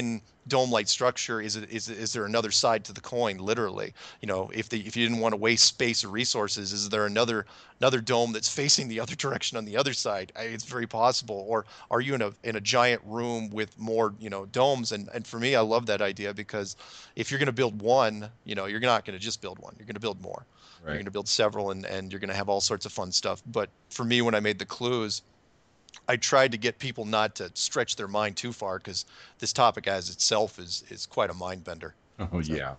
dome-like structure, is it is is there another side to the coin, literally? You know, if the if you didn't want to waste space or resources, is there another another dome that's facing the other direction on the other side? I, it's very possible. Or are you in a in a giant room with more, you know, domes? And and for me, I love that idea, because if you're going to build one, you know, you're not going to just build one. You're going to build more. You're Right. going to build several, and and you're going to have all sorts of fun stuff. But for me, when I made the clues, I tried to get people not to stretch their mind too far, because this topic as itself is is quite a mind bender. Oh So yeah.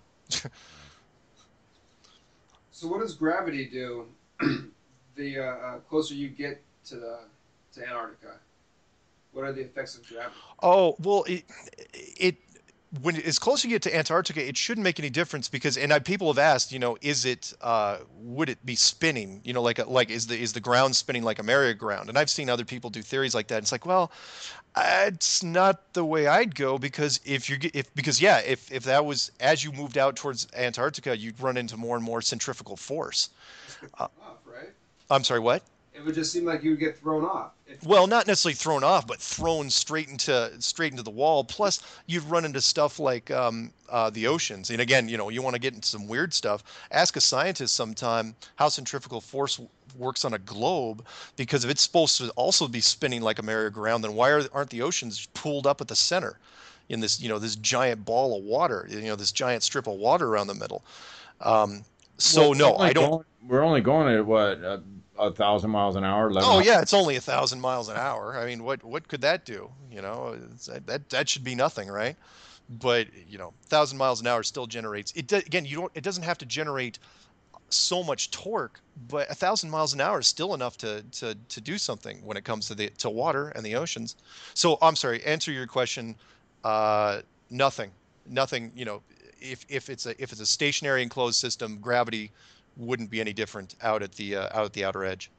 So what does gravity do the uh, uh, closer you get to the to Antarctica? What are the effects of gravity? oh well, it it when as close you get to Antarctica, it shouldn't make any difference, because and I, people have asked, you know, is it uh, would it be spinning? You know, like a, like is the is the ground spinning like a merry-go-round? And I've seen other people do theories like that. It's like, well, uh, it's not the way I'd go, because if you get if because yeah, if if that was as you moved out towards Antarctica, you'd run into more and more centrifugal force. Just get Uh, thrown off, right? I'm sorry, what? It would just seem like you would get thrown off. If, Well, not necessarily thrown off, but thrown straight into straight into the wall. Plus, you'd run into stuff like um, uh, the oceans. And again, you know, you want to get into some weird stuff. Ask a scientist sometime how centrifugal force w- works on a globe, because if it's supposed to also be spinning like a merry-go-round, then why are, aren't the oceans pulled up at the center in this, you know, this giant ball of water, you know, this giant strip of water around the middle? Um, Well, so we're no, only I don't. going, we're only going at what a, a thousand miles an hour, eleven Oh hundred. yeah, it's only a thousand miles an hour. I mean, what what could that do? You know, it's, that that should be nothing, right? But you know, thousand miles an hour still generates. It do, again, you don't. It doesn't have to generate so much torque, but a thousand miles an hour is still enough to to to do something when it comes to the to water and the oceans. So I'm sorry. Answer your question. Uh, nothing. Nothing. You know, if if it's a if it's a stationary enclosed system, gravity wouldn't be any different out at the uh, out at the outer edge.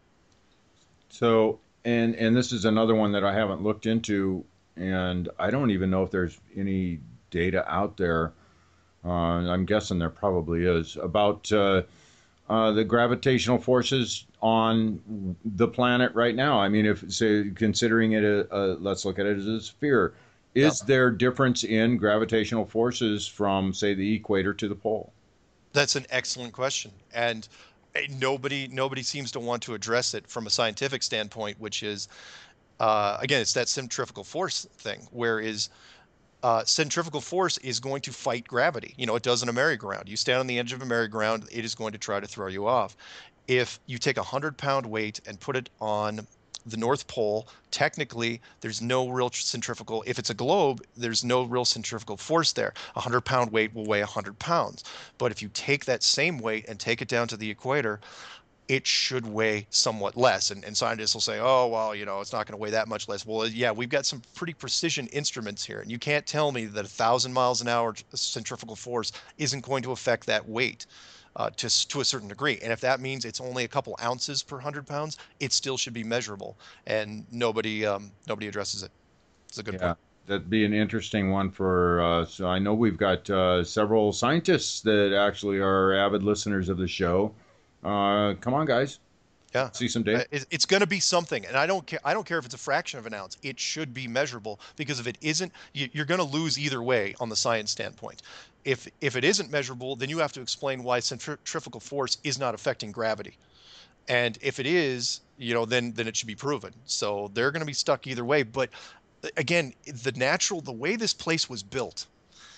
So, and and this is another one that I haven't looked into, and I don't even know if there's any data out there. Uh, I'm guessing there probably is about uh, uh, the gravitational forces on the planet right now. I mean, if say considering it, a, a, let's look at it as a sphere. Yep. Is there difference in gravitational forces from, say, the equator to the pole? That's an excellent question, and eh, nobody nobody seems to want to address it from a scientific standpoint, which is uh, again, it's that centrifugal force thing, where is uh, centrifugal force is going to fight gravity. You know, it does in a merry-go-round. You stand on the edge of a merry-go-round, it is going to try to throw you off. If you take a hundred pound weight and put it on the North Pole, technically there's no real centrifugal. If it's a globe, there's no real centrifugal force there. A hundred pound weight will weigh a hundred pounds. But if you take that same weight and take it down to the equator, it should weigh somewhat less. And, and scientists will say, oh, well, you know, it's not going to weigh that much less. Well, yeah, we've got some pretty precision instruments here. And you can't tell me that a thousand miles an hour centrifugal force isn't going to affect that weight uh, to, to a certain degree. And if that means it's only a couple ounces per hundred pounds, it still should be measurable. And nobody, um, nobody addresses it. It's a good Yeah, point. that'd be an interesting one for. Uh, so I know we've got uh, several scientists that actually are avid listeners of the show. Uh, come on, guys, Yeah. see some Uh, data. it- It's going to be something, and I don't care. I don't care if it's a fraction of an ounce. It should be measurable, because if it isn't, you, you're going to lose either way on the science standpoint. If if it isn't measurable, then you have to explain why centrifugal force is not affecting gravity. And if it is, you know, then then it should be proven. So they're going to be stuck either way. But uh, again, the natural, the way this place was built,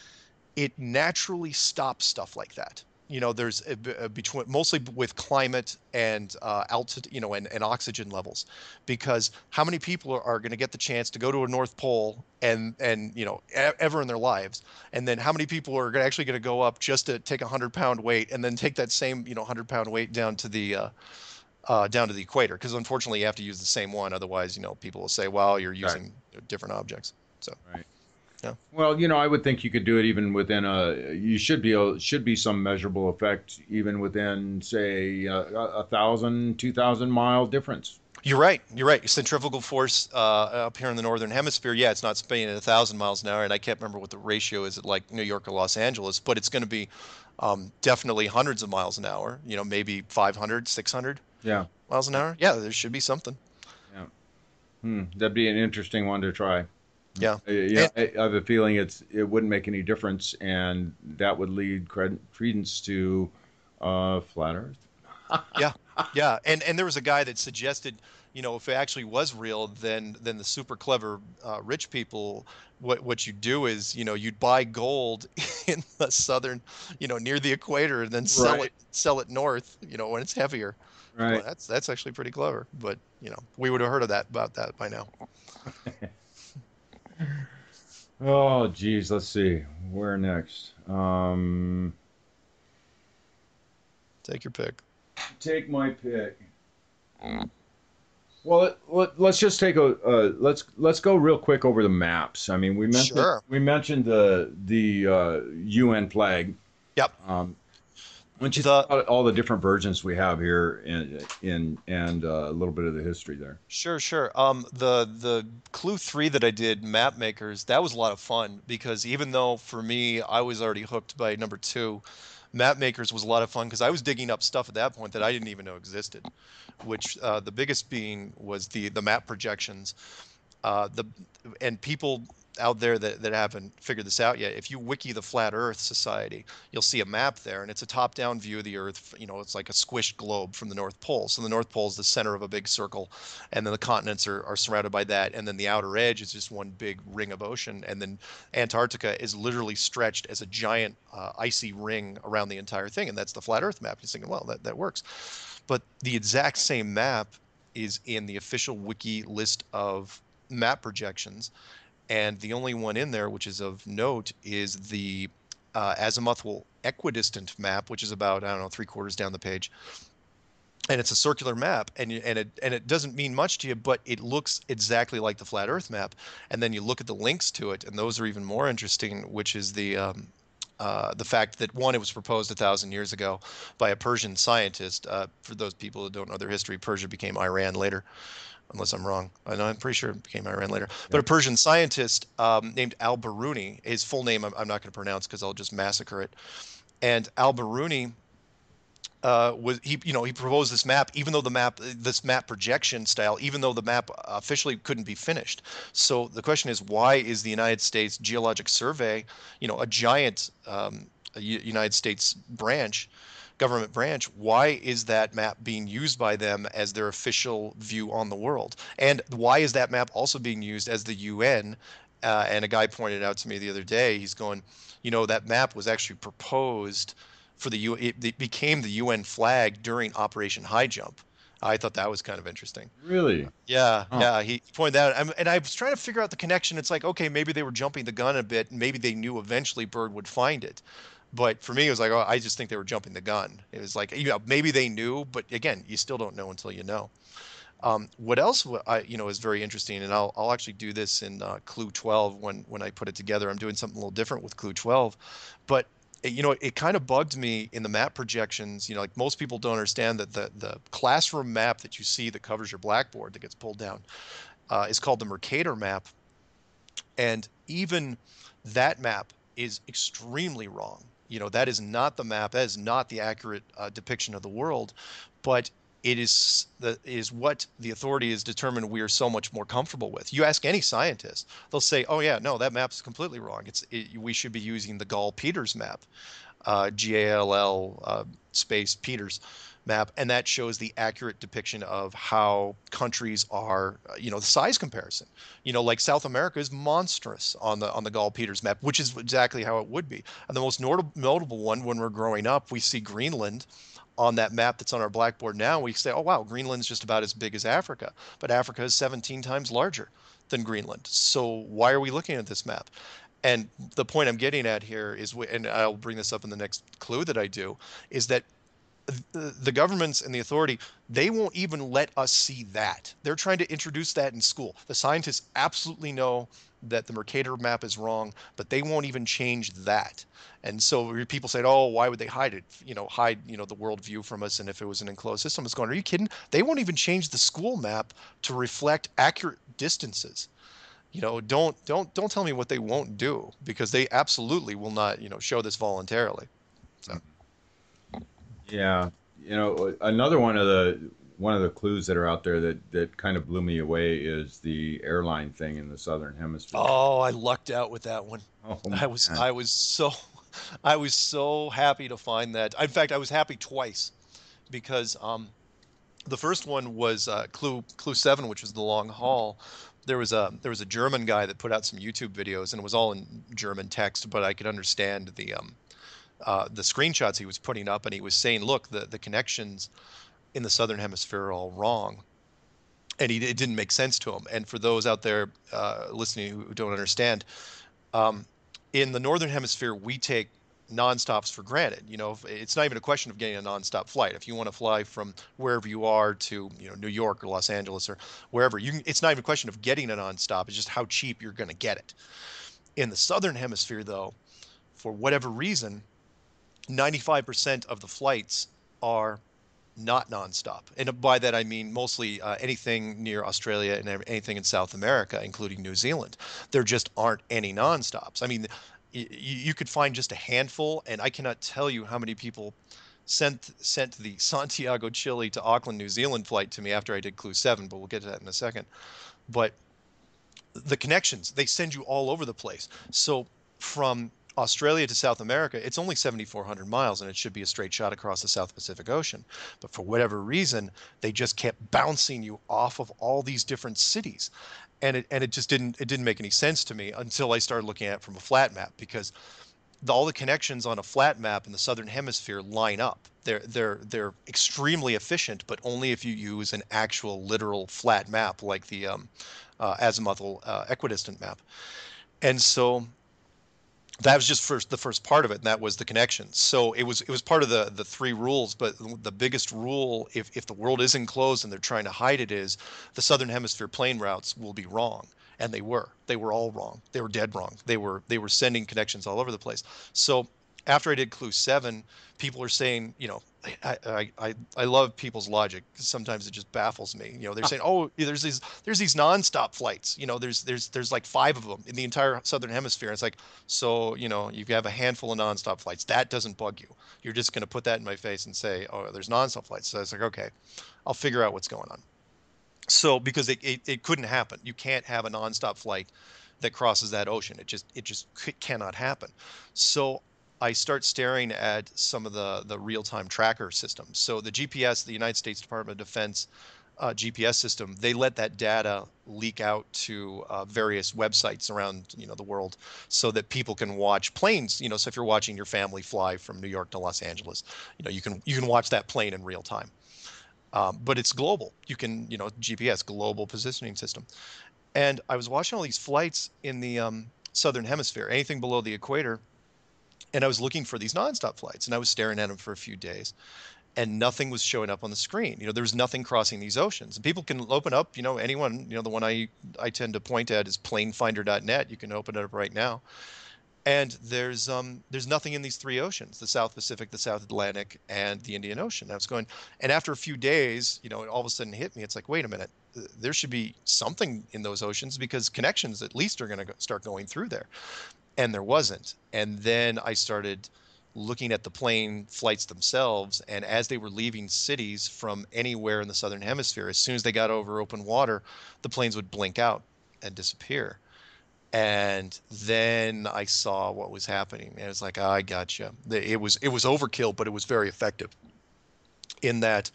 it naturally stops stuff like that. You know, there's a, a between mostly with climate and uh, altitude, you know, and, and oxygen levels, because how many people are, are going to get the chance to go to a North Pole and and you know e- ever in their lives, and then how many people are gonna, actually going to go up just to take a hundred pound weight and then take that same you know hundred pound weight down to the uh, uh, down to the equator? Because unfortunately, you have to use the same one, otherwise, you know, people will say, well, you're Right. using different objects. So Right. yeah. Well, you know, I would think you could do it even within a. You should be able, should be some measurable effect even within, say, a, a thousand, two thousand mile difference. You're right. You're right. Centrifugal force uh, up here in the northern hemisphere, yeah, it's not spinning at a thousand miles an hour, and I can't remember what the ratio is at like New York or Los Angeles, but it's going to be um, definitely hundreds of miles an hour. You know, maybe five hundred, six hundred Yeah. miles an hour. Yeah, there should be something. Yeah. Hmm. That'd be an interesting one to try. Yeah. Uh, yeah, And I, I have a feeling it's it wouldn't make any difference, and that would lead cred, credence to uh, flat Earth. yeah, yeah. And and there was a guy that suggested, you know, if it actually was real, then then the super clever uh, rich people, what what you do is, you know, you'd buy gold in the southern, you know, near the equator, and then sell it Right. sell it north, you know, when it's heavier. Going, Right. that's that's actually pretty clever. But you know, we would have heard of that about that by now. Oh, geez. Let's see. Where next? Um, Take your pick. take my pick. Well, let, let, let's just take a uh, let's let's go real quick over the maps. I mean, we mentioned Sure. we mentioned the the uh, U N flag. Yep. Um, why don't you talk The about all the different versions we have here in in and uh, a little bit of the history there? Sure, sure. Um, the the clue three that I did, map makers, that was a lot of fun because even though for me I was already hooked by number two, map makers was a lot of fun because I was digging up stuff at that point that I didn't even know existed. Which uh, the biggest being was the the map projections. Uh, the and people out there that, that haven't figured this out yet, if you wiki the Flat Earth Society, you'll see a map there, and it's a top-down view of the Earth. You know, it's like a squished globe from the North Pole. So the North Pole is the center of a big circle, and then the continents are, are surrounded by that, and then the outer edge is just one big ring of ocean, and then Antarctica is literally stretched as a giant uh, icy ring around the entire thing, and that's the Flat Earth map. You're thinking, well, that, that works. But the exact same map is in the official wiki list of map projections, and the only one in there which is of note is the uh, azimuthal equidistant map, which is about, I don't know, three quarters down the page, and it's a circular map, and you, and it and it doesn't mean much to you, but it looks exactly like the flat Earth map. And then you look at the links to it, and those are even more interesting, which is the um, uh, the fact that one, it was proposed a thousand years ago by a Persian scientist. Uh, for those people who don't know their history, Persia became Iran later, unless I'm wrong. I know, I'm pretty sure it became Iran later. But a Yep. Persian scientist um, named Al-Biruni, his full name I'm, I'm not going to pronounce because I'll just massacre it. And Al-Biruni uh, was he, you know, he proposed this map, even though the map, this map projection style, even though the map officially couldn't be finished. So the question is, why is the United States Geologic Survey, you know, a giant um, a U- United States branch, government branch, why is that map being used by them as their official view on the world? And why is that map also being used as the U N? Uh, and a guy pointed out to me the other day, he's going, you know, that map was actually proposed for the U. It, it became the U N flag during Operation High Jump. I thought that was kind of interesting. Really? Yeah, Huh. yeah, he pointed that out. I'm- And I was trying to figure out the connection. It's like, okay, maybe they were jumping the gun a bit, and maybe they knew eventually Bird would find it. But for me, it was like, oh, I just think they were jumping the gun. It was like, you know, maybe they knew, but again, you still don't know until you know. Um, what else wa- I, you know, is very interesting, and I'll I'll actually do this in uh, Clue twelve when when I put it together. I'm doing something a little different with Clue twelve, but it- you know, it kind of bugged me in the map projections. You know, like most people don't understand that the the classroom map that you see that covers your blackboard that gets pulled down uh, is called the Mercator map, and even that map is extremely wrong. You know, that is not the map. That is not the accurate uh, depiction of the world, but it is the is what the authority has determined we are so much more comfortable with. You ask any scientist, they'll say, "Oh yeah, no, that map's completely wrong. It's it, we should be using the Gall-Peters map." uh, G A L L uh, space Peters map, and that shows the accurate depiction of how countries are, uh, you know, the size comparison. You know, like South America is monstrous on the on the Gall-Peters map, which is exactly how it would be. And the most notable notable one, when we're growing up, we see Greenland on that map that's on our blackboard now. We say, oh wow, Greenland's just about as big as Africa, but Africa is seventeen times larger than Greenland. So why are we looking at this map? And the point I'm getting at here is, and I'll bring this up in the next clue that I do, is that the governments and the authority, they won't even let us see that. They're trying to introduce that in school. The scientists absolutely know that the Mercator map is wrong, but they won't even change that. And so people say, oh, why would they hide it? You know, hide, you know, the world view from us. And if it was an enclosed system, it's going, are you kidding? They won't even change the school map to reflect accurate distances. You know, don't don't don't tell me what they won't do, because they absolutely will not, you know, show this voluntarily. So Yeah. You know, another one of the one of the clues that are out there that that kind of blew me away is the airline thing in the southern hemisphere. Oh, I lucked out with that one. Oh I was man. I was so I was so happy to find that. In fact, I was happy twice because um, the first one was uh, Clue Clue Seven, which was the long haul. There was a there was a German guy that put out some YouTube videos, and it was all in German text, but I could understand the um, uh, the screenshots he was putting up, and he was saying, "Look, the the connections in the southern hemisphere are all wrong." And he, it didn't make sense to him. And for those out there uh, listening who don't understand, um, in the northern hemisphere, we take nonstops for granted. You know, it's not even a question of getting a nonstop flight. If you want to fly from wherever you are to, you know, New York or Los Angeles or wherever, you can, it's not even a question of getting a nonstop. It's just how cheap you're going to get it. In the southern hemisphere, though, for whatever reason, ninety-five percent of the flights are not nonstop. And by that, I mean mostly uh, anything near Australia and anything in South America, including New Zealand. There just aren't any nonstops. I mean, y- you could find just a handful, and I cannot tell you how many people sent sent the Santiago, Chile to Auckland, New Zealand flight to me after I did Clue seven, but we'll get to that in a second. But the connections, they send you all over the place. So from Australia to South America, it's only seventy-four hundred miles, and it should be a straight shot across the South Pacific Ocean. But for whatever reason, they just kept bouncing you off of all these different cities. And it and it just didn't it didn't make any sense to me until I started looking at it from a flat map, because the, all the connections on a flat map in the southern hemisphere line up. They're they're they're extremely efficient, but only if you use an actual literal flat map like the um, uh, azimuthal uh, equidistant map. And so that was just first the first part of it, and that was the connections. So it was it was part of the the three rules, but the biggest rule, if if the world is enclosed and they're trying to hide it, is the southern hemisphere plane routes will be wrong. And they were they were all wrong. They were dead wrong. They were they were sending connections all over the place. So after I did Clue seven, people are saying, you know, I, I, I, I love people's logic. Sometimes it just baffles me. You know, they're saying, oh, there's these there's these nonstop flights. You know, there's there's there's like five of them in the entire southern hemisphere. It's like, so, you know, you have a handful of nonstop flights. That doesn't bug you. You're just going to put that in my face and say, oh, there's nonstop flights. So it's like, okay, I'll figure out what's going on. So because it, it, it couldn't happen. You can't have a nonstop flight that crosses that ocean. It just it just cannot happen. So I start staring at some of the the real-time tracker systems. So the G P S, the United States Department of Defense uh, G P S system, they let that data leak out to uh, various websites around, you know, the world, so that people can watch planes. You know, so if you're watching your family fly from New York to Los Angeles, you know, you can you can watch that plane in real time. Um, but it's global. You can, you know, G P S, global positioning system. And I was watching all these flights in the um, southern hemisphere, anything below the equator, and I was looking for these nonstop flights, and I was staring at them for a few days, and nothing was showing up on the screen. You know, there was nothing crossing these oceans. And people can open up, you know, anyone, you know, the one I I tend to point at is planefinder dot net. You can open it up right now. And there's um there's nothing in these three oceans, the South Pacific, the South Atlantic, and the Indian Ocean. I was going, and after a few days, you know, it all of a sudden hit me. It's like, wait a minute, there should be something in those oceans, because connections at least are going to go, start going through there. And there wasn't. And then I started looking at the plane flights themselves, and as they were leaving cities from anywhere in the southern hemisphere, as soon as they got over open water, the planes would blink out and disappear. And then I saw what was happening. And it was like, oh, I gotcha. It was it was overkill, but it was very effective. In that,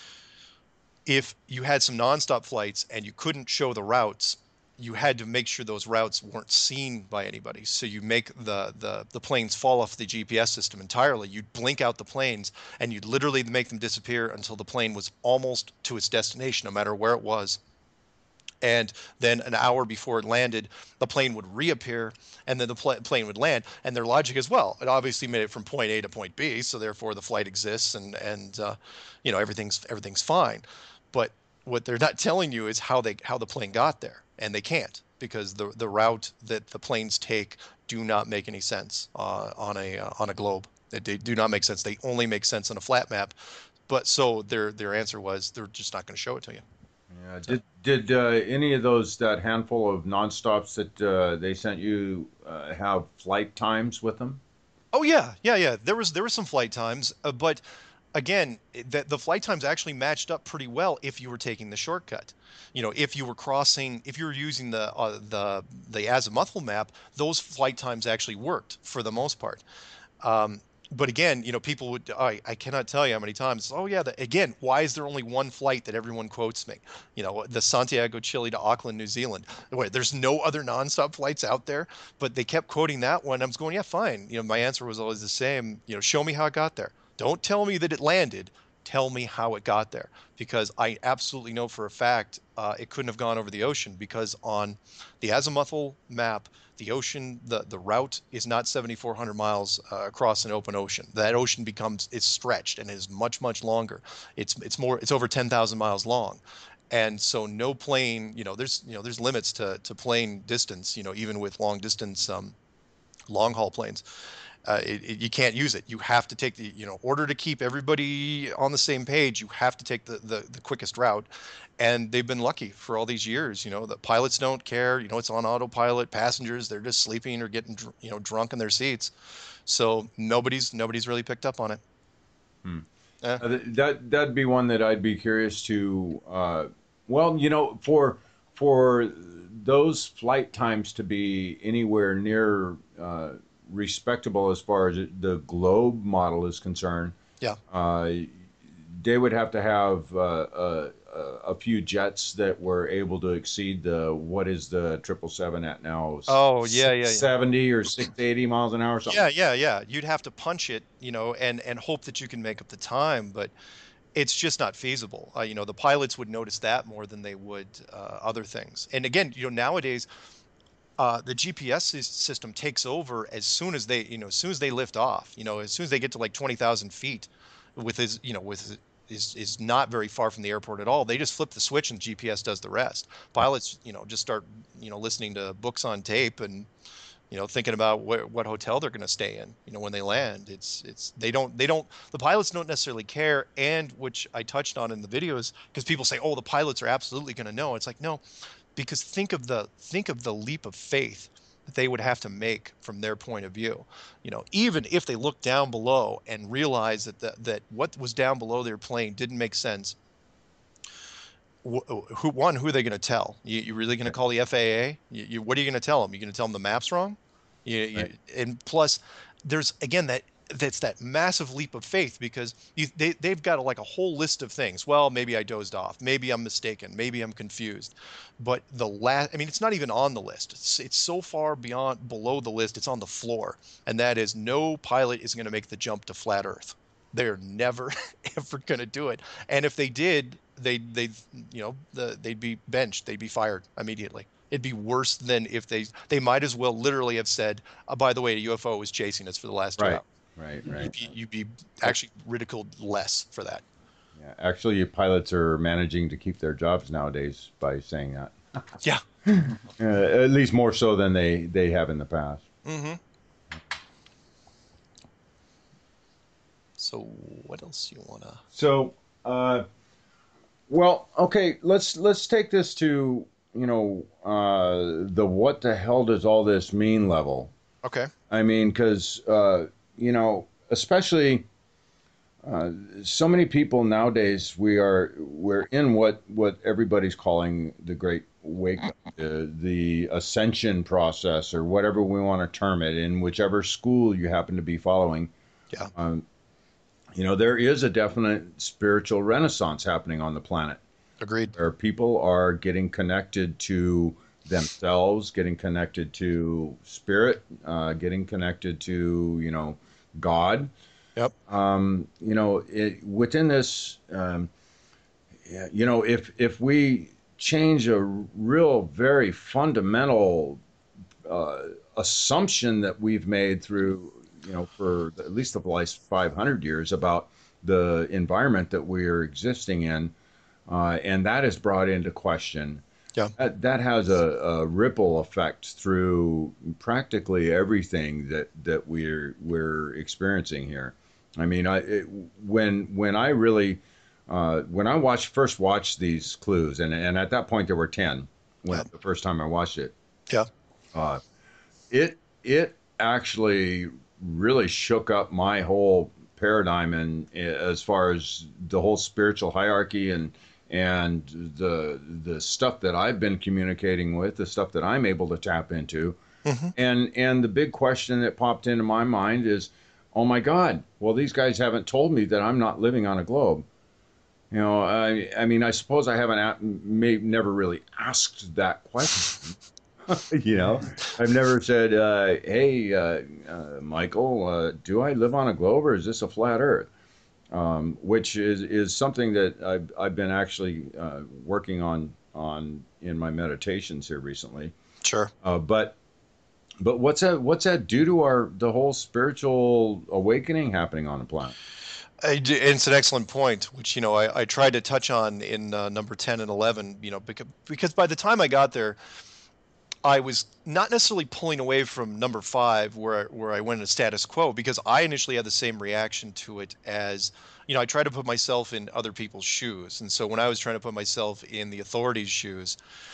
if you had some nonstop flights and you couldn't show the routes, you had to make sure those routes weren't seen by anybody. So you make the the the planes fall off the G P S system entirely. You'd blink out the planes, and you'd literally make them disappear until the plane was almost to its destination, no matter where it was. And then an hour before it landed, the plane would reappear, and then the pl- plane would land. And their logic is, well, it obviously made it from point A to point B, so therefore the flight exists, and and uh, you know, everything's everything's fine. But what they're not telling you is how they how the plane got there, and they can't, because the the route that the planes take do not make any sense uh, on a uh, on a globe. They, they do not make sense. They only make sense on a flat map. But so their their answer was, they're just not going to show it to you. Yeah. So. Did did uh, any of those that handful of nonstops that uh, they sent you uh, have flight times with them? Oh yeah, yeah, yeah. There was there were some flight times, uh, but again, the, the flight times actually matched up pretty well if you were taking the shortcut. You know, if you were crossing, if you were using the uh, the the azimuthal map, those flight times actually worked for the most part. Um, but again, you know, people would, I, I cannot tell you how many times, oh yeah, the, again, why is there only one flight that everyone quotes me? You know, the Santiago, Chile to Auckland, New Zealand. Wait, there's no other nonstop flights out there, but they kept quoting that one. I was going, yeah, fine. You know, my answer was always the same. You know, show me how it got there. Don't tell me that it landed. Tell me how it got there, because I absolutely know for a fact uh, it couldn't have gone over the ocean, because on the azimuthal map, the ocean, the, the route is not seventy-four hundred miles uh, across an open ocean. That ocean becomes, it's stretched and is much, much longer. It's, it's more, it's over ten thousand miles long. And so no plane, you know, there's, you know, there's limits to, to plane distance, you know, even with long distance, um, long haul planes. Uh, it, it, you can't use it. You have to take the, you know, order to keep everybody on the same page, you have to take the, the, the quickest route. And they've been lucky for all these years. You know, the pilots don't care. You know, it's on autopilot. Passengers, they're just sleeping or getting, you know, drunk in their seats. So nobody's nobody's really picked up on it. Hmm. Eh. Uh, th- that that'd be one that I'd be curious to. Uh, well, you know, for for those flight times to be anywhere near uh, respectable as far as it- the globe model is concerned, Yeah. uh, they would have to have uh, a, a a few jets that were able to exceed the what is the triple seven at now? Oh, yeah, yeah, six yeah. seventy or six eighty miles an hour or something. Yeah, yeah, yeah. You'd have to punch it, you know, and and hope that you can make up the time, but it's just not feasible. Uh, you know, the pilots would notice that more than they would uh, other things. And again, you know, nowadays uh, the G P S sys- system takes over as soon as they, you know, as soon as they lift off. You know, as soon as they get to like twenty thousand feet, with his, you know, with is is not very far from the airport at all. They just flip the switch and G P S does the rest. Pilots, you know, just start, you know, listening to books on tape and, you know, thinking about what what hotel they're going to stay in, you know, when they land. It's it's they don't they don't the pilots don't necessarily care, and which I touched on in the videos, because people say, oh, the pilots are absolutely going to know. It's like, no, because think of the think of the leap of faith that they would have to make from their point of view. You know, even if they look down below and realize that the, that what was down below their plane didn't make sense, wh- who one who are they going to tell? You, you really going to call the F A A? You, you, what are you going to tell them? You going to tell them the map's wrong? You, Right. you, and plus, there's again that that's that massive leap of faith, because you, they they've got a, like a whole list of things. Well, maybe I dozed off. Maybe I'm mistaken. Maybe I'm confused. But the last, I mean, it's not even on the list. It's it's so far beyond below the list. It's on the floor, and that is no pilot is going to make the jump to flat Earth. They're never ever going to do it. And if they did, they they you know the they'd be benched. They'd be fired immediately. It'd be worse than if they they might as well literally have said, oh, by the way, a U F O was chasing us for the last two Right. hours. Right. You'd Right. be you'd be actually ridiculed less for that. Yeah, actually, pilots are managing to keep their jobs nowadays by saying that. Yeah. Uh, at least more so than they, they have in the past. Mm-hmm. So what else you wanna? So, uh, well, okay, let's let's take this to you know uh, the what the hell does all this mean level. Okay. I mean, because uh, you know, especially uh, so many people nowadays, we are we're in what what everybody's calling the Great Wake Up, the, the ascension process, or whatever we want to term it, in whichever school you happen to be following. Yeah. Um, you know, there is a definite spiritual renaissance happening on the planet, Agreed. where people are getting connected to themselves, getting connected to spirit, uh, getting connected to, you know, God. Yep. Um, you know, it, within this, um, yeah, you know, if if we change a real, very fundamental uh, assumption that we've made through, you know, for at least the last five hundred years about the environment that we're existing in, uh, and that is brought into question. Yeah. That, that has a, a ripple effect through practically everything that, that we're we're experiencing here. I mean, I it, when when I really uh, when I watched first watched these clues, and and at that point there were ten when Yeah. the first time I watched it. Yeah. Uh, it it actually really shook up my whole paradigm, and as far as the whole spiritual hierarchy and and the the stuff that I've been communicating with, the stuff that I'm able to tap into, Hmm. and and the big question that popped into my mind is, oh my God, well these guys haven't told me that I'm not living on a globe. You know, I I mean, I suppose I haven't a- may never really asked that question. You know, I've never said, uh, "Hey, uh, uh, Michael, uh, do I live on a globe or is this a flat Earth?" Um, which is is something that I've I've been actually uh, working on on in my meditations here recently. Sure. Uh, but but what's that what's that do to our the whole spiritual awakening happening on the planet? I d It's an excellent point, which, you know, I, I tried to touch on in uh, number ten and eleven, you know, because, because by the time I got there, I was not necessarily pulling away from number five where, I- where I went in status quo, because I initially had the same reaction to it as, you know, I try to put myself in other people's shoes. And so when I was trying to put myself in the authorities' shoes,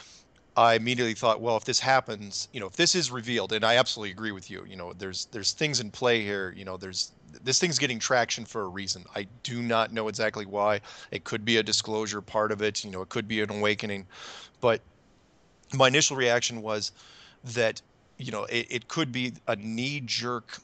I immediately thought, well, if this happens, you know, if this is revealed, and I absolutely agree with you, you know, there's there's things in play here, you know, there's this thing's getting traction for a reason. I do not know exactly why. It could be a disclosure part of it, you know, it could be an awakening, but my initial reaction was that, you know, it, it could be a knee-jerk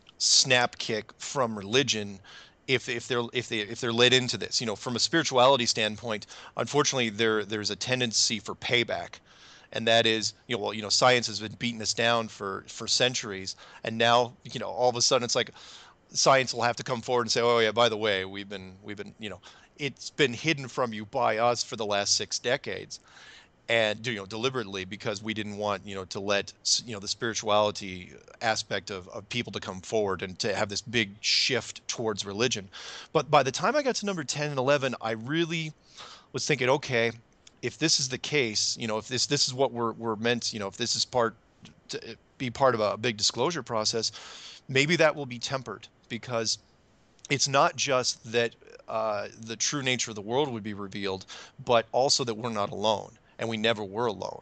snap kick from religion if if they're if they if they're led into this. You know, from a spirituality standpoint, unfortunately, there there's a tendency for payback, and that is, you know, well, you know, science has been beating us down for for centuries, and now, you know, all of a sudden it's like science will have to come forward and say, oh yeah, by the way, we've been we've been, you know, it's been hidden from you by us for the last six decades, and, you know, deliberately, because we didn't want, you know, to let s- you know, the spirituality aspect of, of people to come forward and to have this big shift towards religion. But by the time I got to number ten and eleven, I really was thinking, okay, if this is the case, you know, if this this is what we're we're meant, you know, if this is part to uh, be part of a big disclosure process, maybe that will be tempered, because it's not just that uh, the true nature of the world would be revealed, but also that we're not alone, and we never were alone.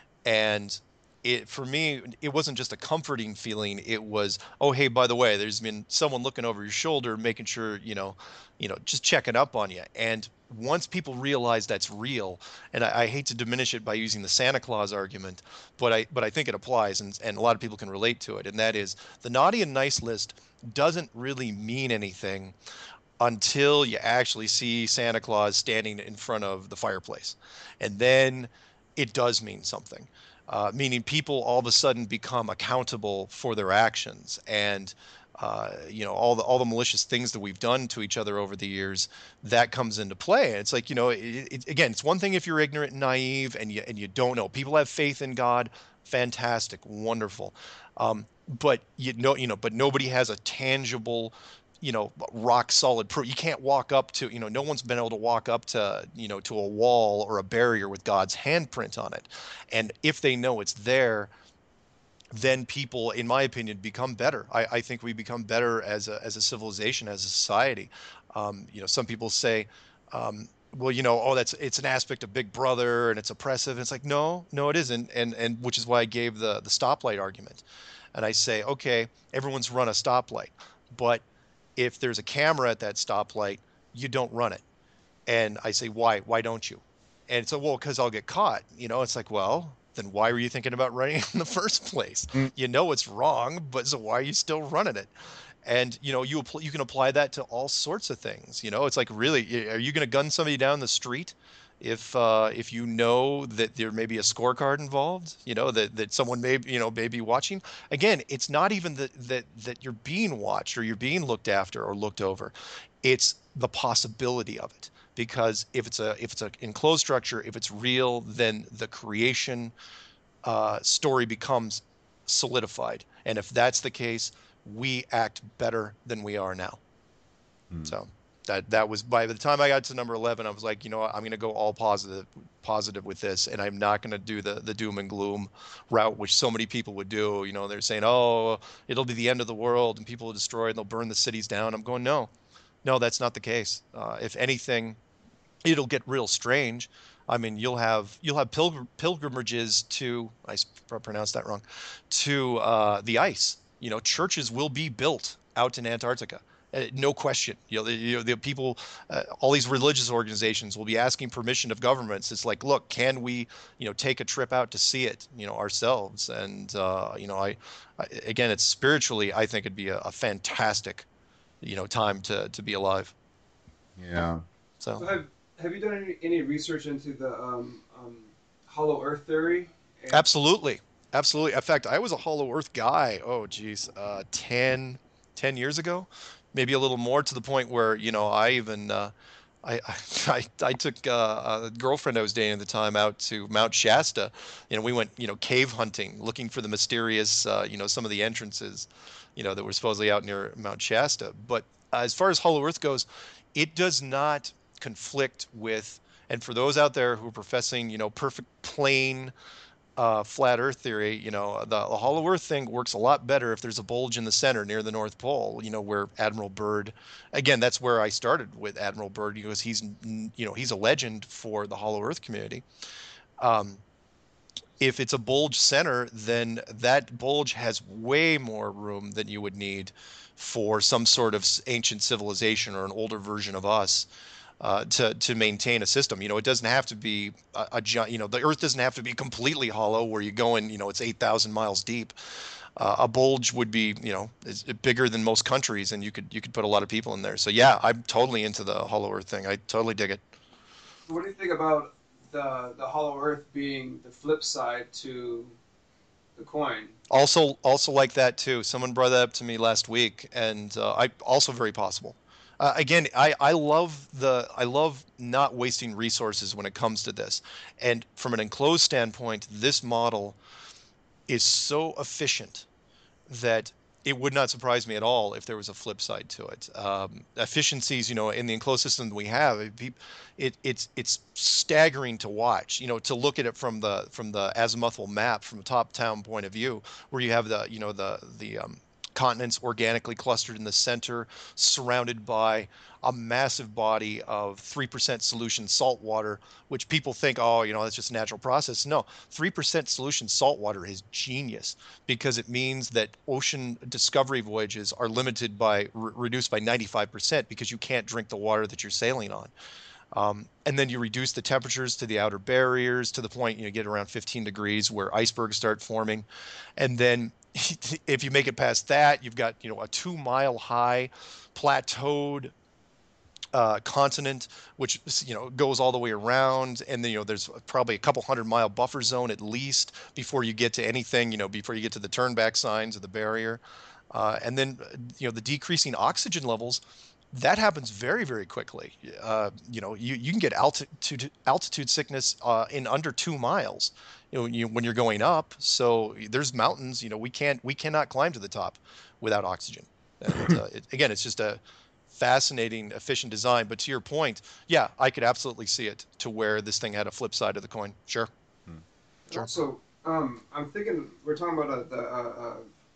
And it, for me, it wasn't just a comforting feeling. It was, oh, hey, by the way, there's been someone looking over your shoulder, making sure, you know, you know, just checking up on you. And once people realize that's real, and I, I hate to diminish it by using the Santa Claus argument, but I but I think it applies, and and a lot of people can relate to it. And that is, the naughty and nice list doesn't really mean anything until you actually see Santa Claus standing in front of the fireplace. And then it does mean something. Uh, meaning people all of a sudden become accountable for their actions, and uh, you know, all the all the malicious things that we've done to each other over the years, that comes into play. And it's like, you know, it, it, again, it's one thing if you're ignorant and naive and you and you don't know. People have faith in God, fantastic, wonderful. Um, but you know, you know, but nobody has a tangible, you know, rock solid proof. You can't walk up to, you know, no one's been able to walk up to, you know, to a wall or a barrier with God's handprint on it. And if they know it's there, then people, in my opinion, become better. I, I think we become better as a as a civilization, as a society. Um, you know, some people say, um, well, you know, oh, that's it's an aspect of Big Brother and it's oppressive. And it's like, no, no, it isn't. And and which is why I gave the the stoplight argument. And I say, okay, everyone's run a stoplight, but if there's a camera at that stoplight, you don't run it. And I say, why? Why don't you? And so, well, because I'll get caught. You know, it's like, well, then why were you thinking about running in the first place? Mm. You know it's wrong, but so why are you still running it? And you know, you appl- you can apply that to all sorts of things. You know, it's like, really, y- are you going to gun somebody down the street if uh, if you know that there may be a scorecard involved? You know, that that someone may, you know, may be watching. Again, it's not even that that that you're being watched or you're being looked after or looked over. It's the possibility of it, because if it's a if it's an enclosed structure, if it's real, then the creation uh, story becomes solidified. And if that's the case, we act better than we are now. Mm. So that that was, by the time I got to number eleven, I was like, you know what, I'm going to go all positive positive with this, and I'm not going to do the the doom and gloom route, which so many people would do. You know, they're saying, oh, it'll be the end of the world and people will destroy it and they'll burn the cities down. I'm going, no, no, that's not the case. Uh, if anything, it'll get real strange. I mean, you'll have you'll have pilgr- pilgrimages to, I s- pronounced that wrong, to uh, the ice. You know, churches will be built out in Antarctica, Uh, no question. You know, the, you know, the people, uh, all these religious organizations will be asking permission of governments. It's like, look, can we, you know, take a trip out to see it, you know, ourselves? And uh, you know, I, I, again, it's spiritually, I think it'd be a, a fantastic, you know, time to to be alive. Yeah. So So have have you done any, any research into the um, um, hollow Earth theory? And absolutely, absolutely. In fact, I was a Hollow Earth guy. Oh, geez, uh, ten, ten years ago, maybe a little more, to the point where, you know, I even uh, I, I I took uh, a girlfriend I was dating at the time out to Mount Shasta. You know, we went, you know, cave hunting, looking for the mysterious, uh, you know, some of the entrances, you know, that were supposedly out near Mount Shasta. But uh, as far as Hollow Earth goes, it does not conflict with. And for those out there who are professing, you know, perfect plain uh, flat Earth theory, you know, the, the Hollow Earth thing works a lot better if there's a bulge in the center near the North Pole, you know, where Admiral Byrd, again, that's where I started with Admiral Byrd, because he's, you know, he's a legend for the Hollow Earth community. Um, if it's a bulge center, then that bulge has way more room than you would need for some sort of ancient civilization or an older version of us uh, to to maintain a system. You know, it doesn't have to be a, a giant. You know, the Earth doesn't have to be completely hollow where you go in. You know, it's eight thousand miles deep. Uh, a bulge would be, you know, is bigger than most countries, and you could you could put a lot of people in there. So yeah, I'm totally into the hollow Earth thing. I totally dig it. so what do you think about the the hollow Earth being the flip side to the coin? Also, also like that too. Someone brought that up to me last week, and uh, I also very possible. Uh, again, I, I love the I love not wasting resources when it comes to this. And from an enclosed standpoint, this model is so efficient that it would not surprise me at all if there was a flip side to it. Um, efficiencies, you know, in the enclosed system we have, it, it, it's it's staggering to watch. You know, to look at it from the from the azimuthal map, from a top-down point of view, where you have the you know the the um, continents organically clustered in the center, surrounded by a massive body of three percent solution salt water, which people think, oh, you know, that's just a natural process. No, three percent solution salt water is genius, because it means that ocean discovery voyages are limited by re- reduced by ninety-five percent, because you can't drink the water that you're sailing on. Um, and then you reduce the temperatures to the outer barriers to the point, you know, get around fifteen degrees where icebergs start forming. And then if you make it past that, you've got, you know, a two mile high plateaued uh, continent, which, you know, goes all the way around, and then, you know, there's probably a couple hundred mile buffer zone at least before you get to anything, you know, before you get to the turnback signs of the barrier, uh, and then, you know, the decreasing oxygen levels, that happens very, very quickly. Uh, you know, you, you can get altitude altitude sickness uh, in under two miles, you know, you, when you're going up. So there's mountains, you know, we can't we cannot climb to the top without oxygen. And uh, it, again, it's just a fascinating, efficient design. But to your point, yeah, I could absolutely see it to where this thing had a flip side of the coin. Sure, And sure. also, um, I'm thinking we're talking about uh, the uh, uh,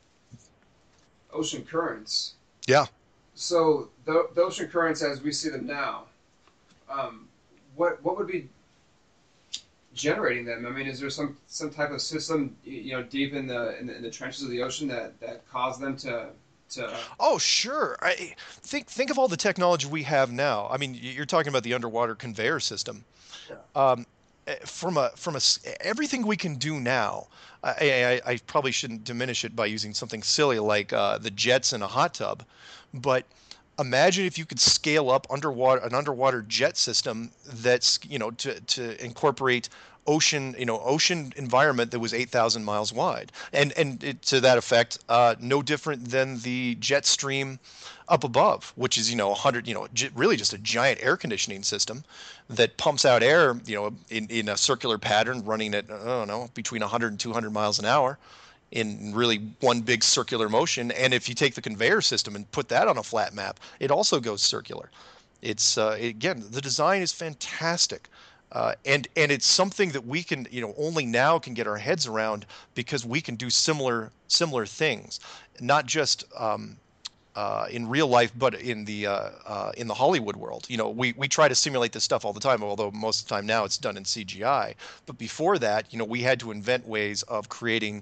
ocean currents. Yeah. So the, the ocean currents, as we see them now, um, what what would be generating them? I mean, is there some some type of system, you know, deep in the in the, in the trenches of the ocean that that caused them to to? Oh, sure. I think think of all the technology we have now. I mean, you're talking about the underwater conveyor system. Yeah. Um, eh, from a from a s- everything we can do now. I, I, I probably shouldn't diminish it by using something silly like uh, the jets in a hot tub, but imagine if you could scale up underwater an underwater jet system that's, you know, to to incorporate ocean, you know, ocean environment that was eight thousand miles wide, and and it, to that effect, uh, no different than the jet stream up above, which is, you know, one hundred, you know, j- really just a giant air conditioning system that pumps out air, you know, in, in a circular pattern running at, I don't know, between one hundred and two hundred miles an hour in really one big circular motion. And if you take the conveyor system and put that on a flat map, it also goes circular. It's uh, again, the design is fantastic. Uh, and and it's something that we can, you know, only now can get our heads around, because we can do similar similar things, not just um, uh, in real life, but in the uh, uh, in the Hollywood world. You know, we we try to simulate this stuff all the time, although most of the time now it's done in C G I. But before that, you know, we had to invent ways of creating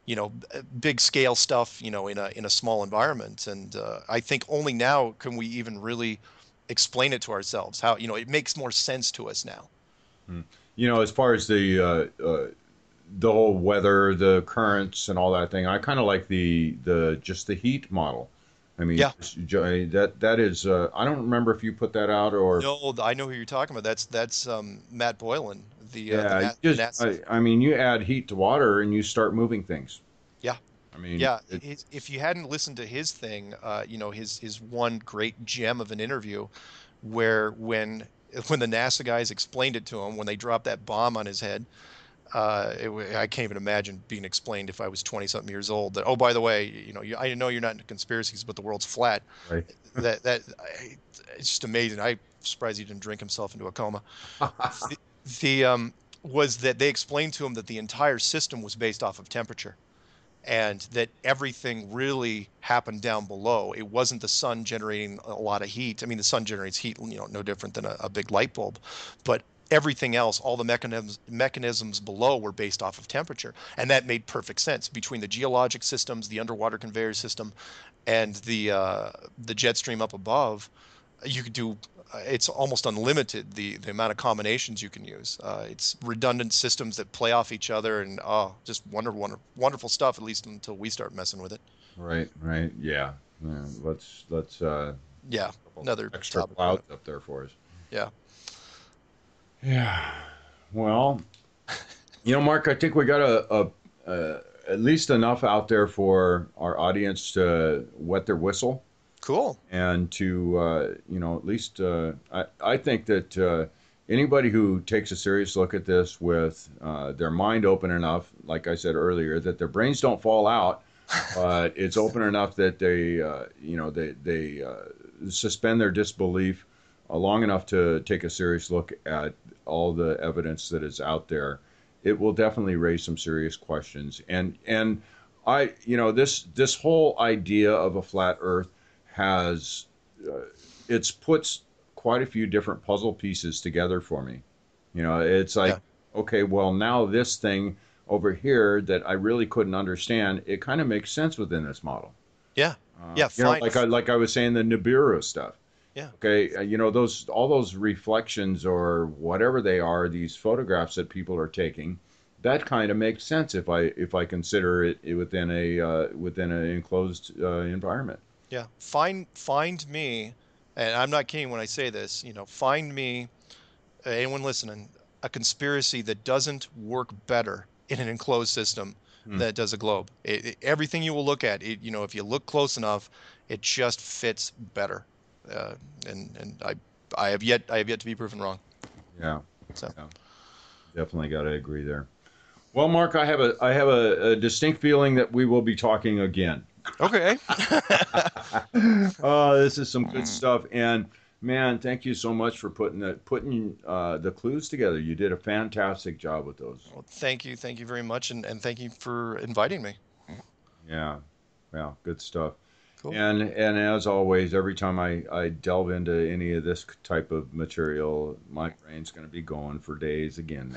you know, b- big scale stuff, you know, in a in a small environment. And uh, I think only now can we even really explain it to ourselves. How, you know, it makes more sense to us now. Hmm. You know, as far as the uh, uh, the whole weather, the currents, and all that thing, I kind of like the the just the heat model. I mean, Yeah. just ju- that that is. Uh, I don't remember if you put that out or. No, I know who you're talking about. That's that's um, Matt Boylan, the uh, the Yeah, you Na the just. NASA. I, I mean, you add heat to water and you start moving things. Yeah. I mean, Yeah, it, his, if you hadn't listened to his thing, uh, you know, his his one great gem of an interview, where when when the NASA guys explained it to him when they dropped that bomb on his head, uh, it, wa- I can't even imagine being explained if I was twenty something years old that, oh, by the way, you know, you, I know you're not into conspiracies, but the world's flat. right. That that I, it's just amazing. I'm surprised he didn't drink himself into a coma. The, the um was that they explained to him that the entire system was based off of temperature, and that everything really happened down below. It wasn't the sun generating a lot of heat. I mean, the sun generates heat, you know, no different than a, a big light bulb, but everything else, all the mechanisms mechanisms below were based off of temperature, and that made perfect sense between the geologic systems, the underwater conveyor system, and the uh, the jet stream up above. You could do uh, it's almost unlimited the the amount of combinations you can use. Uh, it's redundant systems that play off each other, and oh, just wonderful, wonderful, wonderful stuff. At least until we start messing with it. Right, right. Yeah. Yeah. Let's let's uh Yeah, couple another extra topic for clouds it. up there for us. Yeah. Yeah. Well, you know, Mark, I think we got a, a, a at least enough out there for our audience to wet their whistle Cool. and to uh, you know at least uh, I I think that uh, anybody who takes a serious look at this with uh, their mind open enough, like I said earlier, that their brains don't fall out, but it's open enough that they uh, you know they they uh, suspend their disbelief uh, long enough to take a serious look at all the evidence that is out there. It will definitely raise some serious questions, and and I you know this this whole idea of a flat Earth has uh, it's puts quite a few different puzzle pieces together for me. You know, it's like, Yeah. okay, well now this thing over here that I really couldn't understand, it kind of makes sense within this model. Yeah. Uh, Yeah. you know, Fine. like I like I was saying the Nibiru stuff. Yeah. Okay, uh, you know those all those reflections or whatever they are, these photographs that people are taking, that kind of makes sense if I if I consider it within a uh, within an enclosed uh, environment. Yeah. Find find me, and I'm not kidding when I say this. You know, find me, uh, anyone listening, a conspiracy that doesn't work better in an enclosed system Hmm. than it does a globe. It, it- everything you will look at, it, you know, if you look close enough, it just fits better. Uh, and and I I have yet I have yet to be proven wrong. Yeah, So yeah, definitely got to agree there. Well, Mark, I have a I have a, a distinct feeling that we will be talking again. okay. Oh, this is some good stuff, and man, thank you so much for putting the putting uh, the clues together. You did a fantastic job with those. Well, thank you, thank you very much, and and thank you for inviting me. Yeah, yeah, good stuff. Cool. And and as always, every time I, I delve into any of this type of material, my brain's going to be going for days again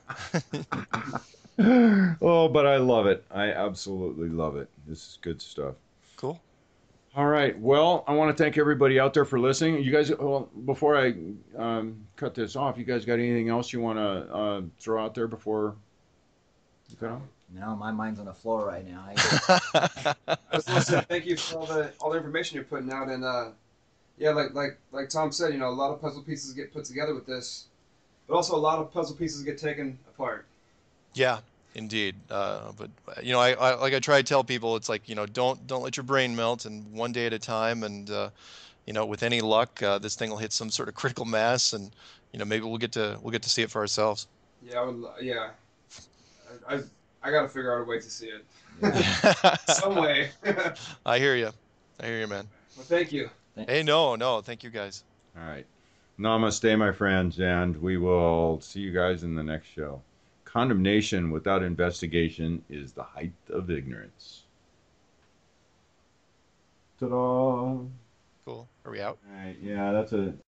now. Oh, but I love it. I absolutely love it. This is good stuff. Cool. All right. Well, I want to thank everybody out there for listening. You guys, well, before I um, cut this off, you guys got anything else you want to uh, throw out there before you cut off? No, my mind's on the floor right now. I, I just want to say thank you for all the all the information you're putting out, and uh, yeah, like like like Tom said, you know, a lot of puzzle pieces get put together with this, but also a lot of puzzle pieces get taken apart. Yeah, indeed. Uh, but uh, you know, I, I like I try to tell people, it's like, you know, don't don't let your brain melt, and one day at a time, and uh, you know, with any luck, uh, this thing will hit some sort of critical mass, and you know, maybe we'll get to we'll get to see it for ourselves. Yeah, I would. lo- Yeah, I I, I got to figure out a way to see it, Yeah. some way. Well, I hear you. I hear you, man. thank you. Hey, no, no, thank you guys. All right. Namaste, my friends, and we will see you guys in the next show. Condemnation without investigation is the height of ignorance. Ta-da! All Cool. Are we out? right, yeah, that's a